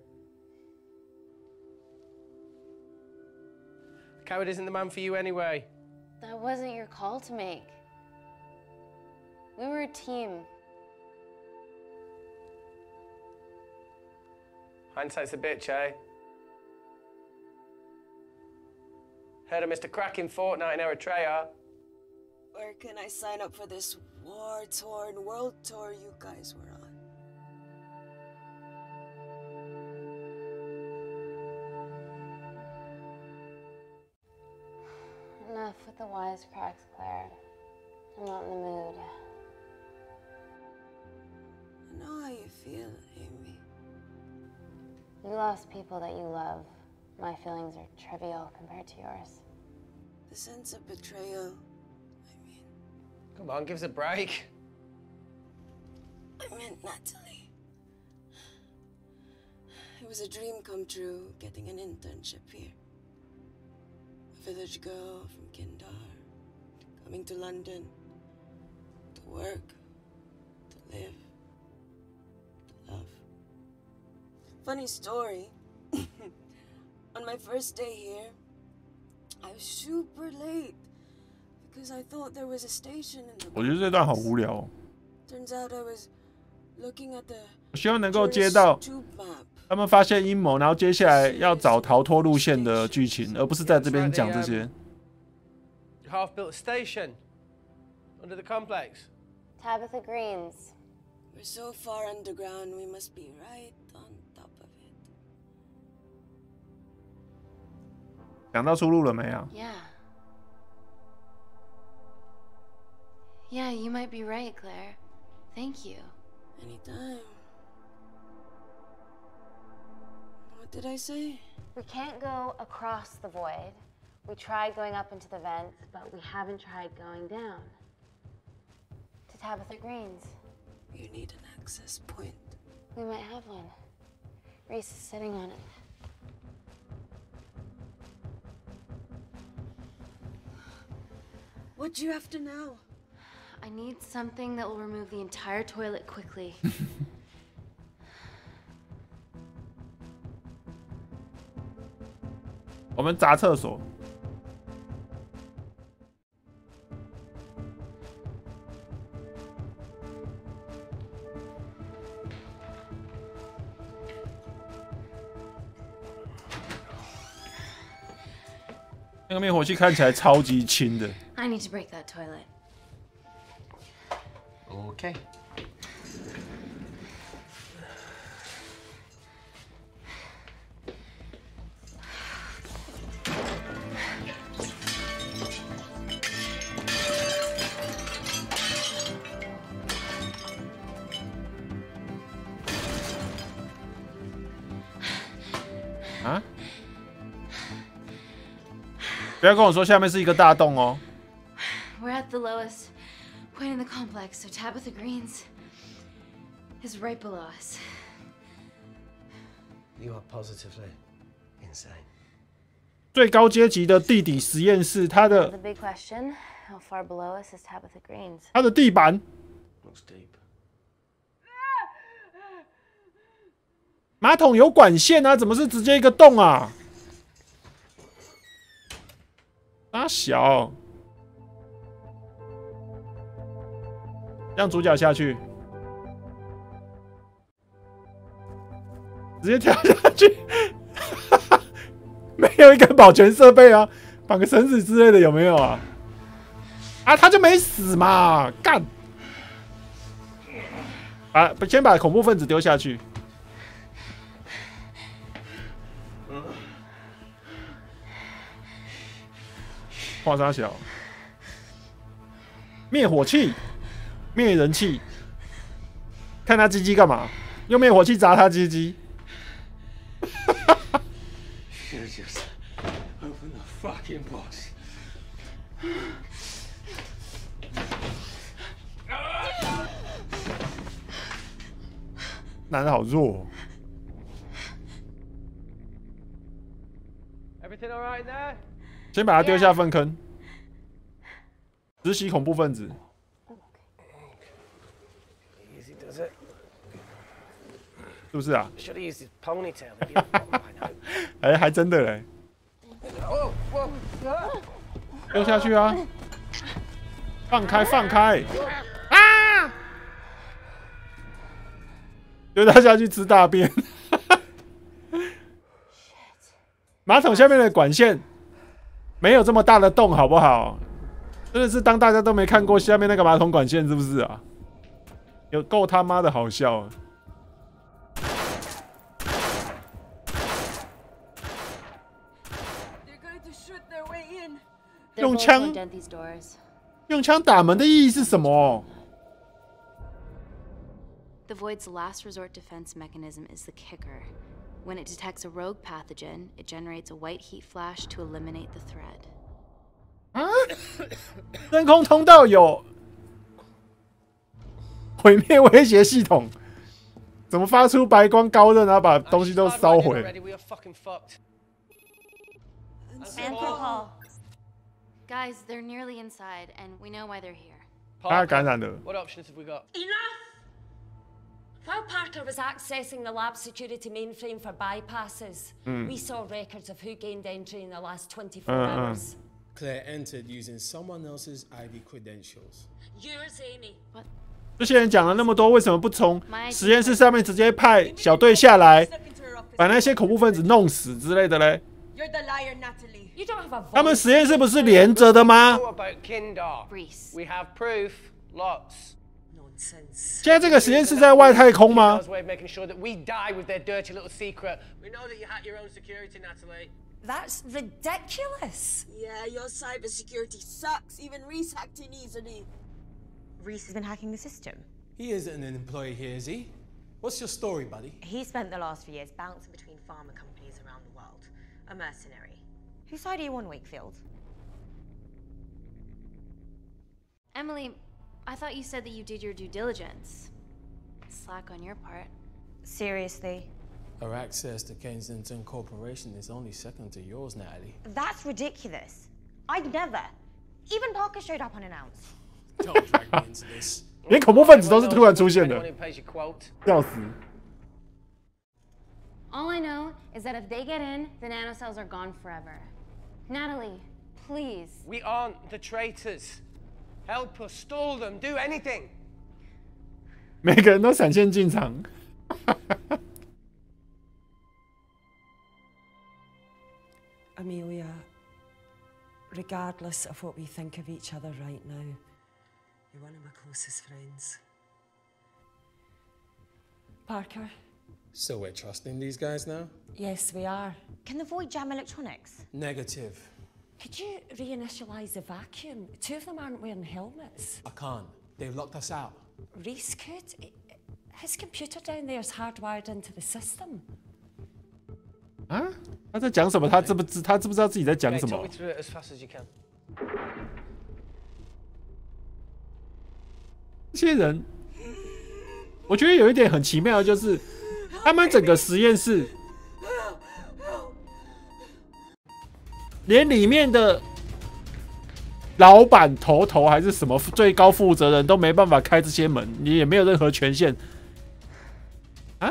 A coward isn't the man for you anyway. That wasn't your call to make. We were a team. Hindsight's a bitch, eh? Heard of Mister Cracking Fortnite in Eritrea. Where can I sign up for this war-torn world tour you guys were on? Enough with the wisecracks, Claire. I'm not in the mood. I know how you feel, Amy. You lost people that you love. My feelings are trivial compared to yours. The sense of betrayal. Come on, give us a break. I meant Natalie. It was a dream come true, getting an internship here. A village girl from Kindar, coming to London, to work, to live, to love. Funny story. On my first day here, I was super late because I thought there was a station in the 我觉得这段好无聊哦。 Turns out I was looking at the 我希望能够接到 tube map. 他们发现阴谋，然后接下来要找逃脱路线的剧情，而不是在这边讲这些。 Half-built station under the complex. Tabitha Greens. We're so far underground, we must be right on top of it. 想到出路了没啊？ Yeah. Yeah, you might be right, Claire. Thank you. Anytime. What did I say? We can't go across the void. We tried going up into the vents, but we haven't tried going down. To Tabitha Greens. You need an access point. We might have one. Reese is sitting on it. What do you have to know? I need something that will remove the entire toilet quickly. 我们砸厕所。那个灭火器看起来超级轻的。 I need to break that toilet. Okay. 啊？不要跟我说下面是一个大洞哦。 We're at the lowest point in the complex, so Tabitha Green's is right below us. You are positively insane. 最高阶级的地底实验室，它的 The big question: How far below us is Tabitha Green's? 它的地板 Looks deep. 马桶有管线啊，怎么是直接一个洞啊？大小，让主角下去，直接跳下去，没有一个保全设备啊，绑个绳子之类的有没有啊？啊，他就没死嘛，干！啊，先把恐怖分子丢下去。画沙小，灭火器，灭人气，看他鸡鸡干嘛？用灭火器砸他鸡鸡。 Just open the fucking box. 男的好弱、哦。 Everything all right there? 先把他丢下粪坑，实习恐怖分子。 Easy does it. 是不是啊？ Should have used his ponytail. Maybe by now. 哎、欸，还真的嘞。 Oh, whoa. 丢下去啊！放开，放开！啊！丢他下去吃大便。马桶下面的管线没有这么大的洞，好不好？真的是当大家都没看过下面那个马桶管线，是不是啊？有够他妈的好笑啊！用枪，用枪打门的意义是什么？ The Void's last resort defense mechanism is the kicker. When it detects a rogue pathogen, it generates a white heat flash to eliminate the threat. 啊！真空通道有毁灭威胁系统，怎么发出白光高热，然后把东西都烧毁？ Guys, they're nearly inside, and we know why they're here. 他感染了。 What options have we got? Enough! While Parker was accessing the lab security mainframe for bypasses, Mm. we saw records of who gained entry in the last twenty-four Uh, uh. hours. Claire entered using someone else's I D credentials. Yours, Amy. What? 这些人讲了那么多，为什么不从实验室上面直接派小队下来，把那些恐怖分子弄死之类的嘞？ You're the liar, Natalie. You don't have a voice. 他们实验室不是连着的吗？ What about Kindar? We have proof. Lots. Nonsense. 现在这个实验室在外太空吗？ Kindar's way of making sure that we die with their dirty little secret. We know that you hack your own security, Natalie. That's ridiculous. Yeah, your cybersecurity sucks. Even Reese hacked in easily. Reese has been hacking the system. He isn't an employee here, is he? What's your story, buddy? He spent the last few years bouncing between pharma companies around the world. A mercenary. Whose side are you on, Wakefield? Emily, I thought you said that you did your due diligence. Slack on your part. Seriously? Our access to Kensington Corporation is only second to yours, Natalie. That's ridiculous. I'd never. Even Parker showed up unannounced. Don't drag me into this. 连恐怖分子都是突然出现的，笑死！ All I know is that if they get in, the nanocells are gone forever. Natalie, please. We aren't the traitors. Help us, stall them, do anything. 每个人都闪现进场。 Amelia, regardless of what we think of each other right now, you're one of my closest friends. Parker? So we're trusting these guys now? Yes, we are. Can the Void jam electronics? Negative. Could you reinitialize the vacuum? Two of them aren't wearing helmets. I can't. They've locked us out. Reese could. His computer down there is hardwired into the system. 啊？他在讲什么？他知不知？他知不知道自己在讲什么？ 这些人，我觉得有一点很奇妙的就是，他们整个实验室，连里面的老板、头头还是什么最高负责人都没办法开这些门，你也没有任何权限啊！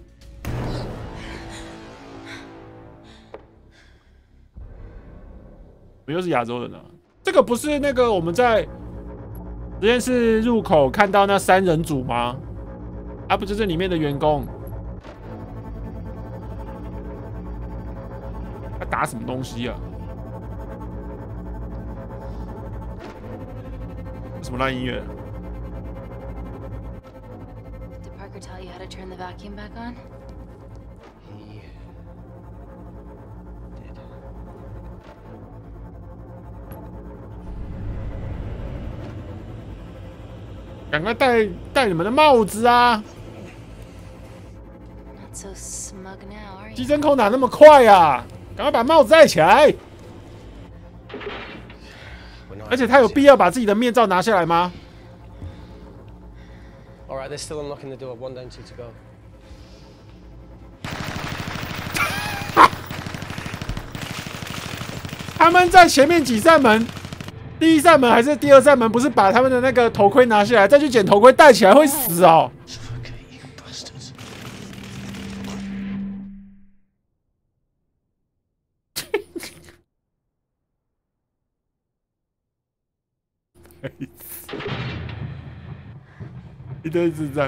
我又是亚洲人啊！这个不是那个我们在实验室入口看到那三人组吗？啊，不就是里面的员工？他打什么东西啊？什么烂音乐 Did Parker tell you how to turn the vacuum back on? He did. 赶快戴戴你们的帽子啊！ Not so smug now, are you? 机针扣哪那么快呀、啊？赶快把帽子戴起来！而且他有必要把自己的面罩拿下来吗 All right, they're still unlocking the door. One down, two to go. 他们在前面几扇门，第一扇门还是第二扇门，不是把他们的那个头盔拿下来，再去捡头盔戴起来会死哦。一堆智障。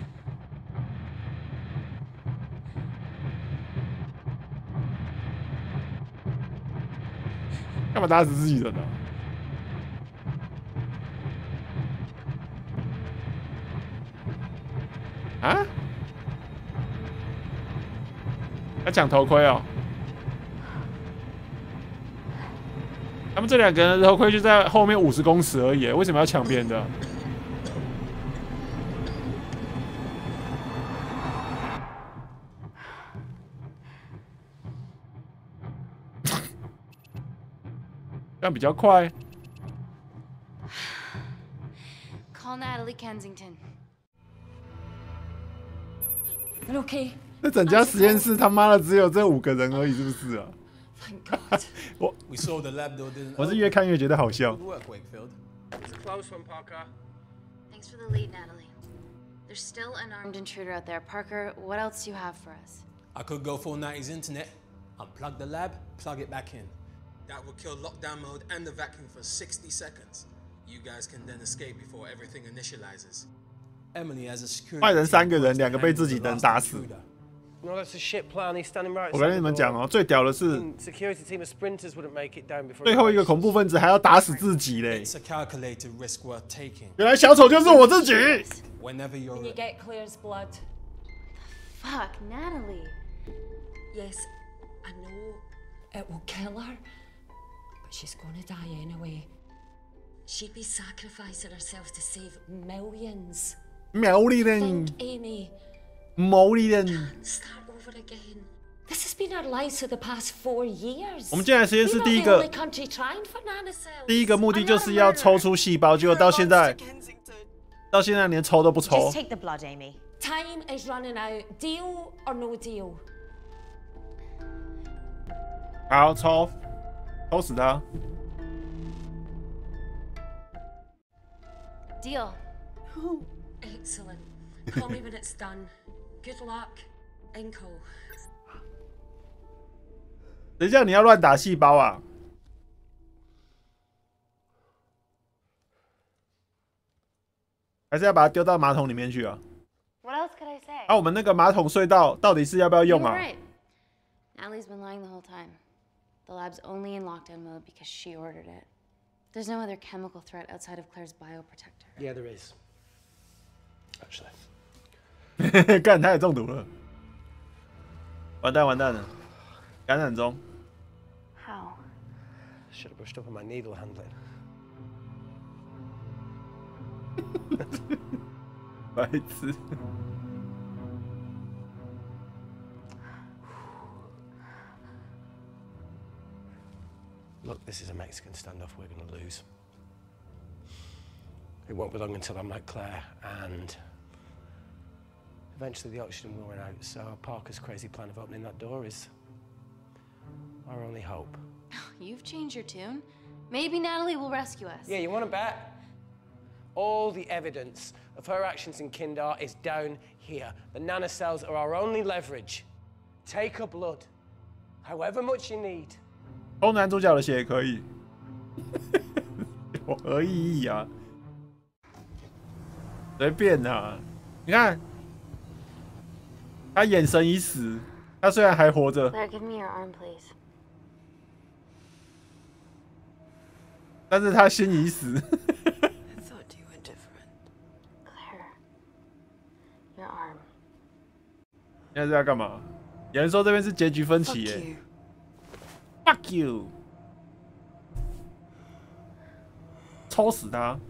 干嘛打死自己人呢、啊？啊？要抢头盔哦！他们这两个人的头盔就在后面五十公尺而已，为什么要抢别人的？这样比较快。 Call Natalie Kensington. Okay. 那整家实验室他妈的只有这五个人而已，是不是啊？我 We saw the lab door didn't 我是越看越觉得好笑。 Good work, Wakefield. It's a close one, Parker. Thanks for the lead, Natalie. There's still an armed intruder out there. Parker, what else do you have for us? I could go full nineties internet, unplug the lab, plug it back in. That would kill lockdown mode and the vacuum for sixty seconds. You guys can then escape before everything initializes. Emily has a security. 坏人三个人，两个被自己人打死。 No, that's a shit plan. He's standing right. 我跟你们讲哦，最屌的是 security team of sprinters wouldn't make it down before. 最后一个恐怖分子还要打死自己嘞。 It's a calculated risk worth taking. 原来小丑就是我自己。 Whenever you're. Can you get Claire's blood? Fuck, Natalie. Yes, I know it will kill her, but she's gonna die anyway. She'd be sacrificing herself to save millions. 苗栗人 Think, Amy. 毛利人 Start over again. This has been our lives for the past four years. 我们进来实验室 We're 第一 not the 个 only country trying for nanocells. 第一个目的就是要抽出细胞，结果到现在到现在连抽都不抽。 Just take the blood, Amy. Time is running out. Deal or no deal? 好，抽，抽死他。 Deal. Excellent. Call me when it's done. Good luck, Inco. 等一下，你要乱打细胞啊？还是要把它丢到马桶里面去啊？ What else could I say? 啊，我们那个马桶隧道到底是要不要用 You were 啊？ right. Natalie's been lying the whole time. The lab's only in lockdown mode because she ordered it. There's no other chemical threat outside of Claire's bioprotector. Yeah, there is. Actually. 干，他也中毒了，完蛋完蛋了，感染中。 How? Should have brushed up on my needle handling. 白痴。 Look, this is a Mexican standoff we're going to lose. It won't be long until I'm like Claire, and eventually the oxygen will run out, so Parker's crazy plan of opening that door is our only hope. You've changed your tune. Maybe Natalie will rescue us. Yeah, you want to bet? All the evidence of her actions in Kindar is down here. The nanocells are our only leverage. Take her blood, however much you need. 偷男主角的血也可以，有何意义啊？随便啊！你看，他眼神已死，他虽然还活着， Claire, give me your arm, please. 但是他心已死。 Claire, your arm. 现在是要干嘛？有人说这边是结局分歧耶。Fuck you！ 抽死他！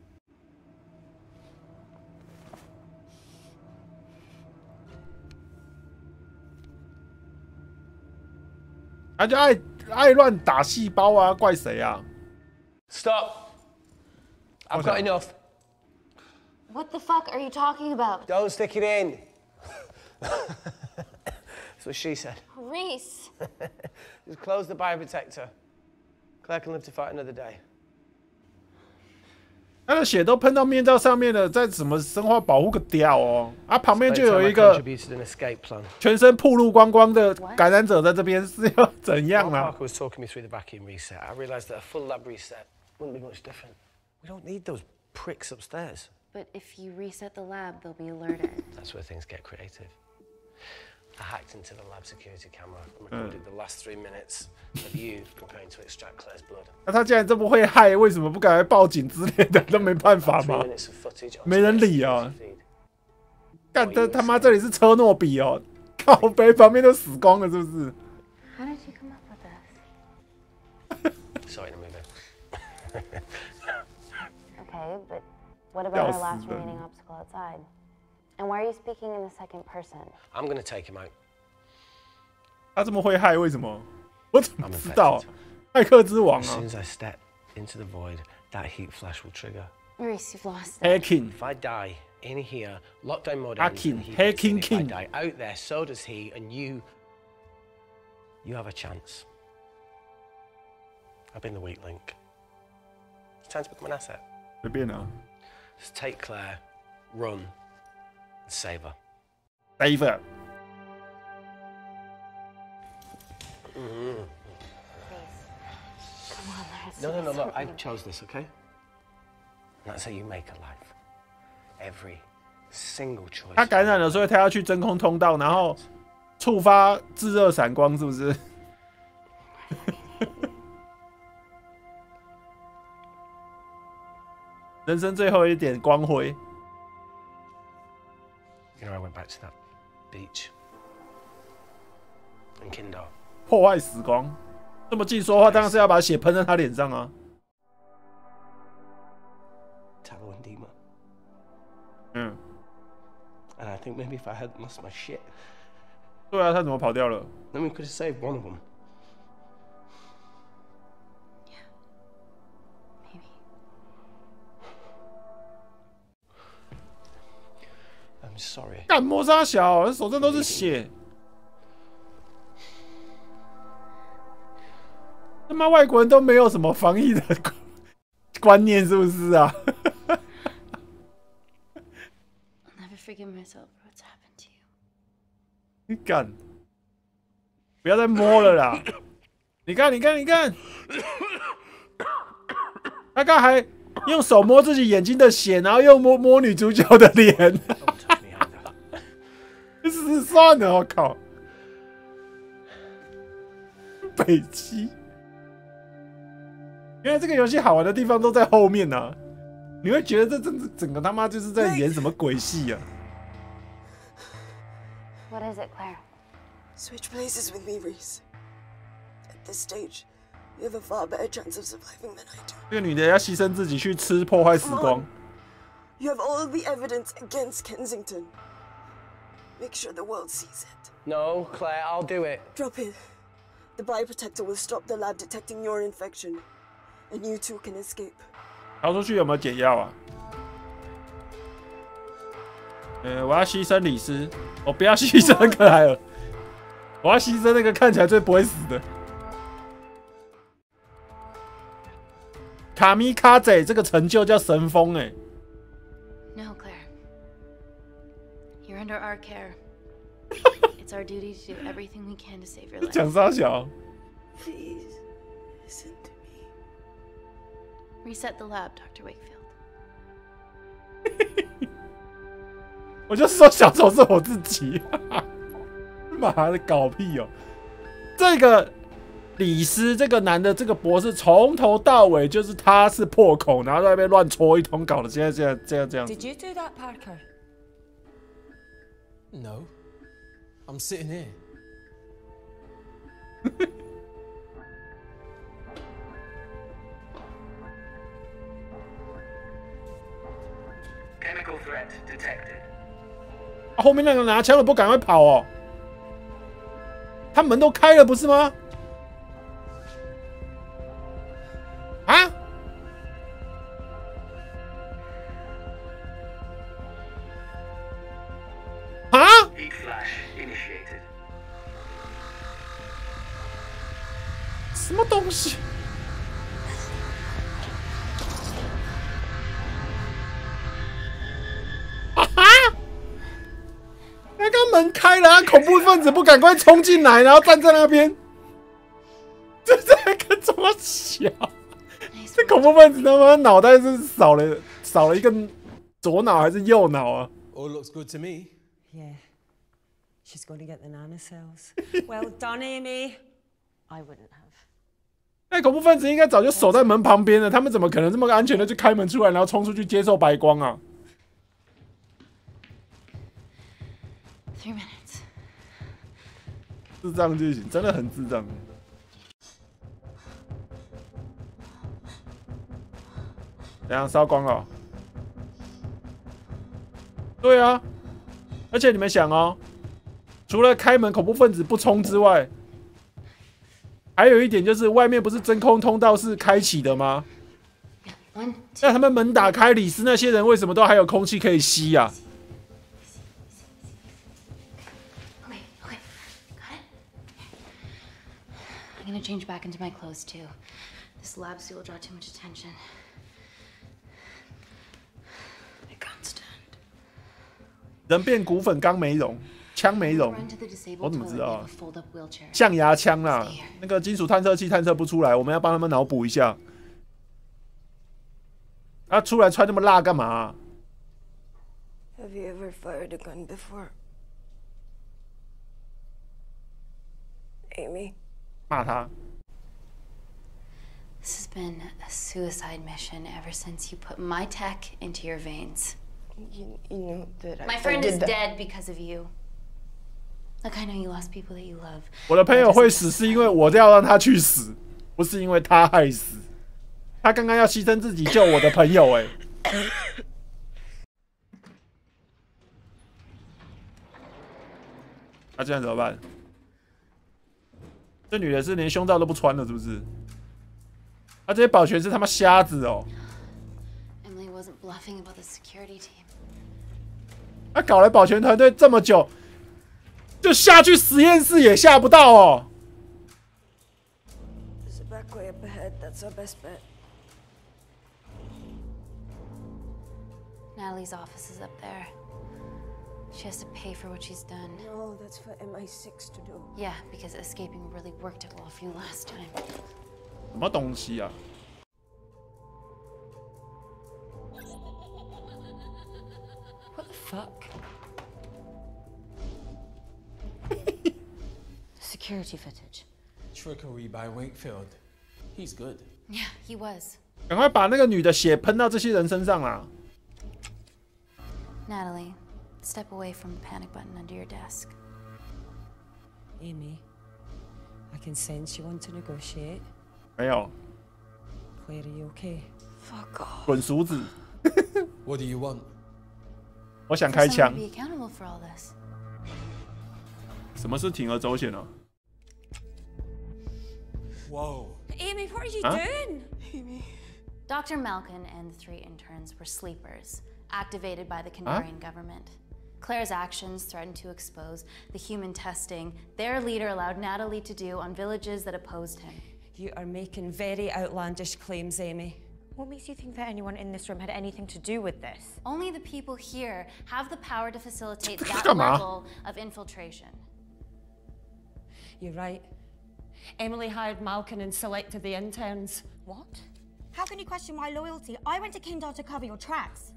他就爱爱乱打细胞啊，怪谁啊 Stop! I've got enough. What the fuck are you talking about? Don't stick it in. That's what she said. Reese! Just close the bioprotector. Claire can live to fight another day. 他的血都喷到面罩上面了，在什么生化保护个屌哦！啊，旁边就有一个全身暴露光光的感染者在这边，是要怎样啊 ？Parker was talking me through the vacuum reset. I realised that a full lab reset wouldn't be much different. We don't need those pricks upstairs. But if you reset the lab, they'll be alerted. That's where things get creative. I hacked into the lab security camera and recorded the last three minutes of you preparing to extract Claire's blood. 那他既然这么会害，为什么不赶快报警之类的？都没办法吗？没人理啊！干他他妈这里是车诺比哦，靠北旁边都死光了，是不是 How did you come up with this? Sorry to move it. Okay, but what about our last remaining obstacle outside? And why are you speaking in the second person? I'm gonna take him out. 他这么会害，为什么？我怎么知道？骇客之王啊 As soon as I step into the void, that heat flash will trigger. Reese, you've lost it. Hacking. If I die in here, lockdown mode Hacking. ends, and he Hacking gets in. king. If I die out there, so does he, and you. You have a chance. I've been the weak link. It's time to become an asset. 随便啊 Just take Claire, run, and save her. Save her. Mm-hmm. Come on, let's No, no, no, look, I chose this, okay? And that's how you make a life. Every single choice. 他感染了，所以他要去真空通道，然后触发炙热闪光，是不是？人生最后一点光辉。 You know, I went back to that beach in Kindar. 破坏时光，这么近说话，当然是要把血喷在他脸上啊。 Tallow and Dima. 嗯。 And I think maybe if I hadn't lost my shit. 对啊，他怎么跑掉了 Then we could have saved one of them. I'm sorry. 干摸杀小，手上都是血。他妈外国人都没有什么防疫的观念，是不是啊？ I'll never forgive myself for what's happened to you. 你干！不要再摸了啦！你看，你看，你看，他刚还用手摸自己眼睛的血，然后又摸摸女主角的脸。是算了，我靠！北七，原来这个游戏好玩的地方都在后面啊！你会觉得这整整个他妈就是在演什么鬼戏啊 What is it, Claire? Switch places with me, Reese. At this stage, you have a far better chance of surviving than I do. 这个女的要牺牲自己去吃破坏时光。 You have all the evidence against Kensington. Make sure the world sees it. No, Claire, I'll do it. Drop it. The bioprotector will stop the lab detecting your infection, and you two can escape. 逃出去有没有解药啊？呃，我要牺牲李斯，我不要牺牲克莱尔，我要牺牲那个看起来最不会死的卡米卡仔。这个成就叫神风哎、欸。 No, Claire. You're under our care. It's our duty to do everything we can to save your life. 讲啥小 Please listen to me. Reset the lab, Doctor Wakefield. 我就说小丑是我自己，妈的搞屁哦！这个李斯这个男的这个博士从头到尾就是他是破口，然后在那边乱戳一通，搞的现在这样这样这样。 Did you do that, Parker? No, I'm sitting here. Chemical threat detected. 后面那个拿枪的不赶快跑哦！他门都开了不是吗？啊？啊 Heat flash initiated. 什么东西？啊哈！刚刚门开了，恐怖分子不赶快冲进来，然后站在那边，这这个这么小？这恐怖分子他妈脑袋是少了少了一个左脑还是右脑啊 All looks good to me. Yeah. She's going to get the nanocells. Well done, Amy. I wouldn't have. 那恐怖分子应该早就守在门旁边了，他们怎么可能这么安全的就开门出来，然后冲出去接受白光啊？ Three minutes. 智障剧情真的很智障。怎样烧光了？对啊，而且你们想哦，除了开门恐怖分子不冲之外，还有一点就是外面不是真空通道是开启的吗？那他们门打开，李斯那些人为什么都还有空气可以吸呀、啊？ I'm gonna change back into my clothes too. This lab suit will draw too much attention. I can't stand. 人变骨粉，刚没容，枪没容。 Run to the disabled 我怎么知道 toilet 啊 with a fold-up wheelchair. 象牙枪啦，那个金属探测器探测不出来，我们要帮他们脑补一下。啊，出来穿那么辣干嘛、啊、 Have you ever fired a gun before? Amy? 骂他。 This has been a suicide mission ever since you put my tech into your veins. You, you know that I, My friend I is did that. dead because of you. Look, I know you lost people that you love. 我的朋友会死是因为我要让他去死，不是因为他害死。他刚刚要牺牲自己救我的朋友、欸，哎。那、啊、这样怎么办？这女的是连胸罩都不穿了，是不是？啊，这些保全是他妈瞎子哦！ Emily wasn't bluffing about the security team. 啊，搞来保全团队这么久，就下去实验室也下不到哦。 There's a back way up ahead. That's our best bet. Natalie's office is up there. She has to pay for what she's done. No, that's for M I six to do. Yeah, because escaping really worked it well for you last time. 什么东西啊？ What the fuck? Security footage. Trickery by Wakefield. He's good. Yeah, he was. 赶快把那个女的血喷到这些人身上啦！ Natalie, step away from the panic button under your desk. Amy, I can sense you want to negotiate. 没有。 Claire, are you okay? Fuck off. 滚犊子！ What do you want? 我想开枪。 Be accountable for all this. 什么是铤而走险呢、啊？ Whoa. Amy, what are you Huh? doing? Amy. Doctor Malkin and the three interns were sleepers, activated by the Kandarian government. Claire's actions threatened to expose the human testing their leader allowed Natalie to do on villages that opposed him. You are making very outlandish claims, Amy. What makes you think that anyone in this room had anything to do with this? Only the people here have the power to facilitate that Come on. level of infiltration. You're right. Emily hired Malkin and selected the interns. What? How can you question my loyalty? I went to Kindar to cover your tracks.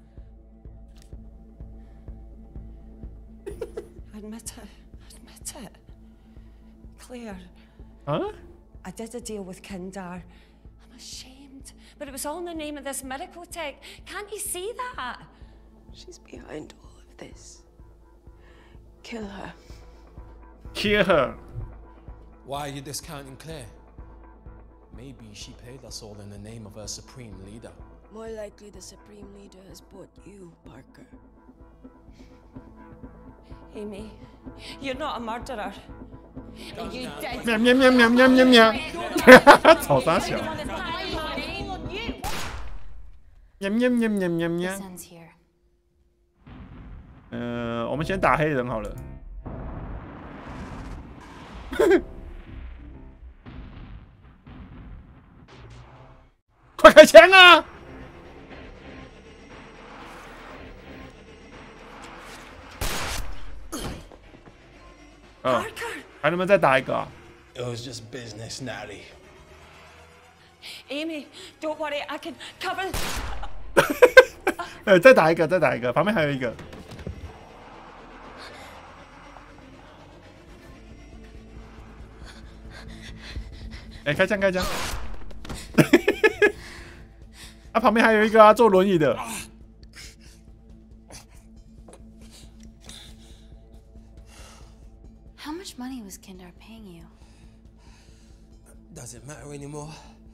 Admit it. Admit it. Claire. Huh? I did a deal with Kindar. I'm ashamed. But it was all in the name of this miracle tech. Can't you see that? She's behind all of this. Kill her. Kill her. Why are you discounting Claire? Maybe she paid us all in the name of her supreme leader. More likely the Supreme Leader has bought you, Parker. Amy, you're not a murderer. And you did. 喵喵喵喵喵喵喵，吵啥小？喵喵喵喵喵喵。 This ends here. 呃，我们先打黑人好了。快开枪啊！嗯，还能不能再打一个啊？ It was just business, Natty. Amy, don't worry, I can cover. 呃，再打一个，再打一个，旁边还有一个。哎，开枪，开枪！啊，旁边还有一个啊，坐轮椅的。 How much money was Kindar paying you? Does it matter anymore?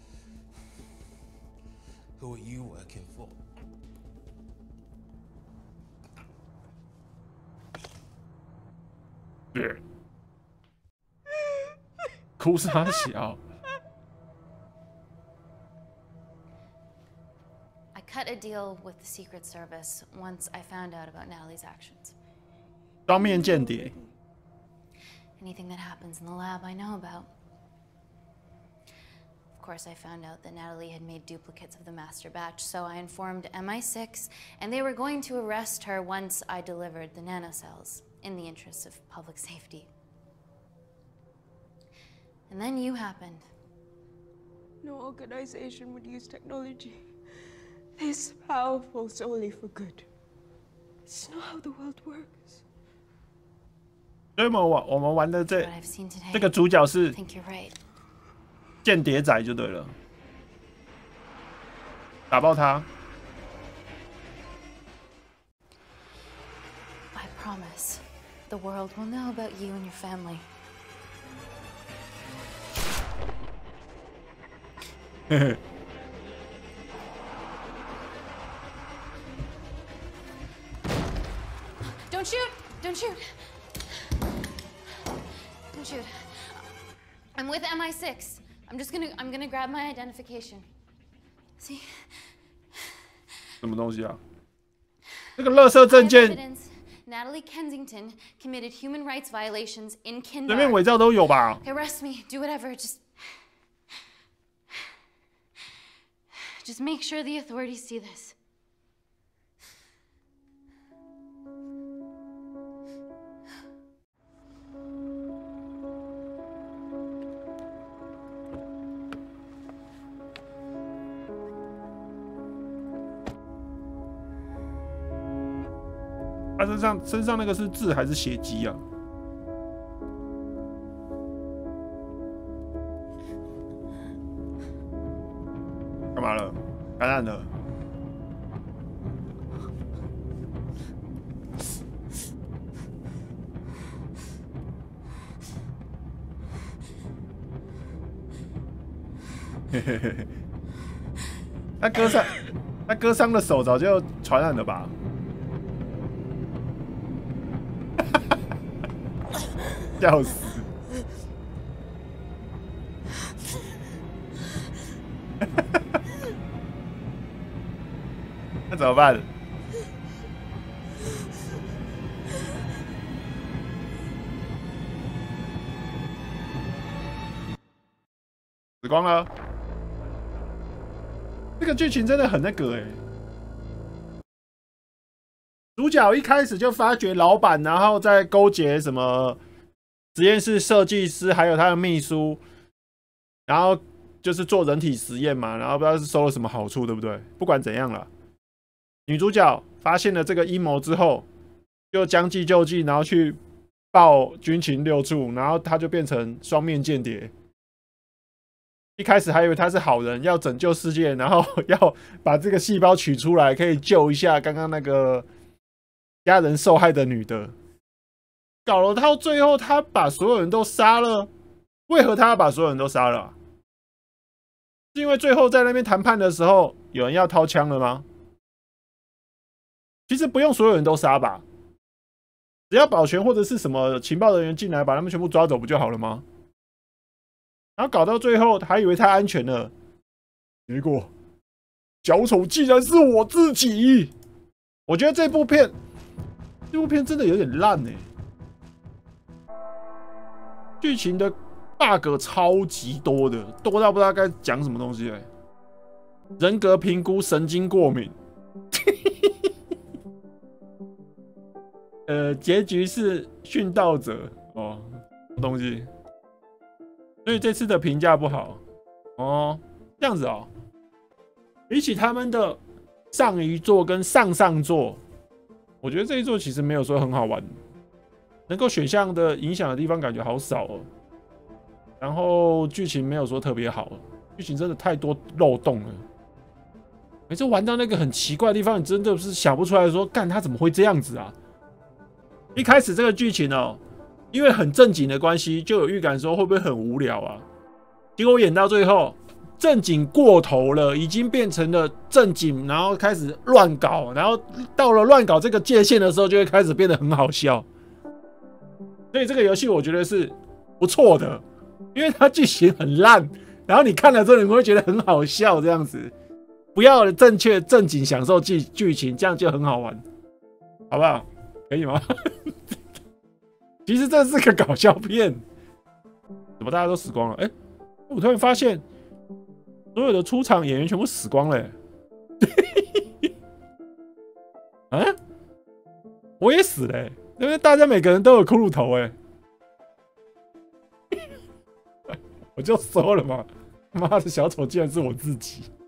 Who are you working for? 对，哭啥小？ I cut a deal with the Secret Service once I found out about Natalie's actions. 双面间谍。 Anything that happens in the lab, I know about. Of course, I found out that Natalie had made duplicates of the master batch, so I informed M I six, and they were going to arrest her once I delivered the nanocells, in the interests of public safety. And then you happened. No organization would use technology this powerful solely for good. It's not how the world works. 所以我们玩我们玩的这这个主角是间谍仔就对了，打爆他。 I promise, the world will know about you and your family. 嘿嘿。 Don't shoot! Don't shoot! Don't shoot. I'm with M I six. I'm just gonna I'm gonna grab my identification. See? 什么东西啊？那个垃圾证件， Evidence. Natalie Kensington committed human rights violations in 随 Kindar. 便伪造都有吧？ Arrest me. Do whatever. Just Just make sure the authorities see this. "他身上身上那个是字还是血迹啊？干嘛了？感染了？嘿嘿嘿嘿，他割伤，他割伤的手早就传染了吧？ 笑死！ 那怎么办？死光了。这个剧情真的很那个哎、欸。主角一开始就发觉老板，然后再勾结什么实验室设计师，还有他的秘书，然后就是做人体实验嘛，然后不知道是收了什么好处，对不对？不管怎样啦，女主角发现了这个阴谋之后，就将计就计，然后去报军情六处，然后他就变成双面间谍。一开始还以为他是好人，要拯救世界，然后要把这个细胞取出来，可以救一下刚刚那个家人受害的女的。搞了到最后，他把所有人都杀了。为何他要把所有人都杀了、啊？是因为最后在那边谈判的时候，有人要掏枪了吗？其实不用所有人都杀吧，只要保全或者是什么情报人员进来，把他们全部抓走不就好了吗？然后搞到最后，还以为太安全了，结果小丑竟然是我自己。我觉得这部片，这部片真的有点烂哎、欸，剧情的 bug 超级多的，多到不知道该讲什么东西哎、欸。人格评估神经过敏，呃，结局是殉道者哦，什么东西？所以这次的评价不好哦，这样子哦。比起他们的上一座跟上上座，我觉得这一座其实没有说很好玩，能够选项的影响的地方感觉好少哦。然后剧情没有说特别好，剧情真的太多漏洞了。每次玩到那个很奇怪的地方，你真的是想不出来说，干他怎么会这样子啊？一开始这个剧情哦。因为很正经的关系，就有预感说会不会很无聊啊？结果演到最后，正经过头了，已经变成了正经，然后开始乱搞，然后到了乱搞这个界限的时候，就会开始变得很好笑。所以这个游戏我觉得是不错的，因为它剧情很烂，然后你看了之后你会觉得很好笑，这样子。不要正确正经享受剧剧情，这样就很好玩，好不好？可以吗？其实这是个搞笑片，怎么大家都死光了？哎、欸，我突然发现，所有的出场演员全部死光了、欸。啊，我也死了、欸，因为大家每个人都有骷髅头、欸，哎，我就说了嘛，妈的小丑竟然是我自己。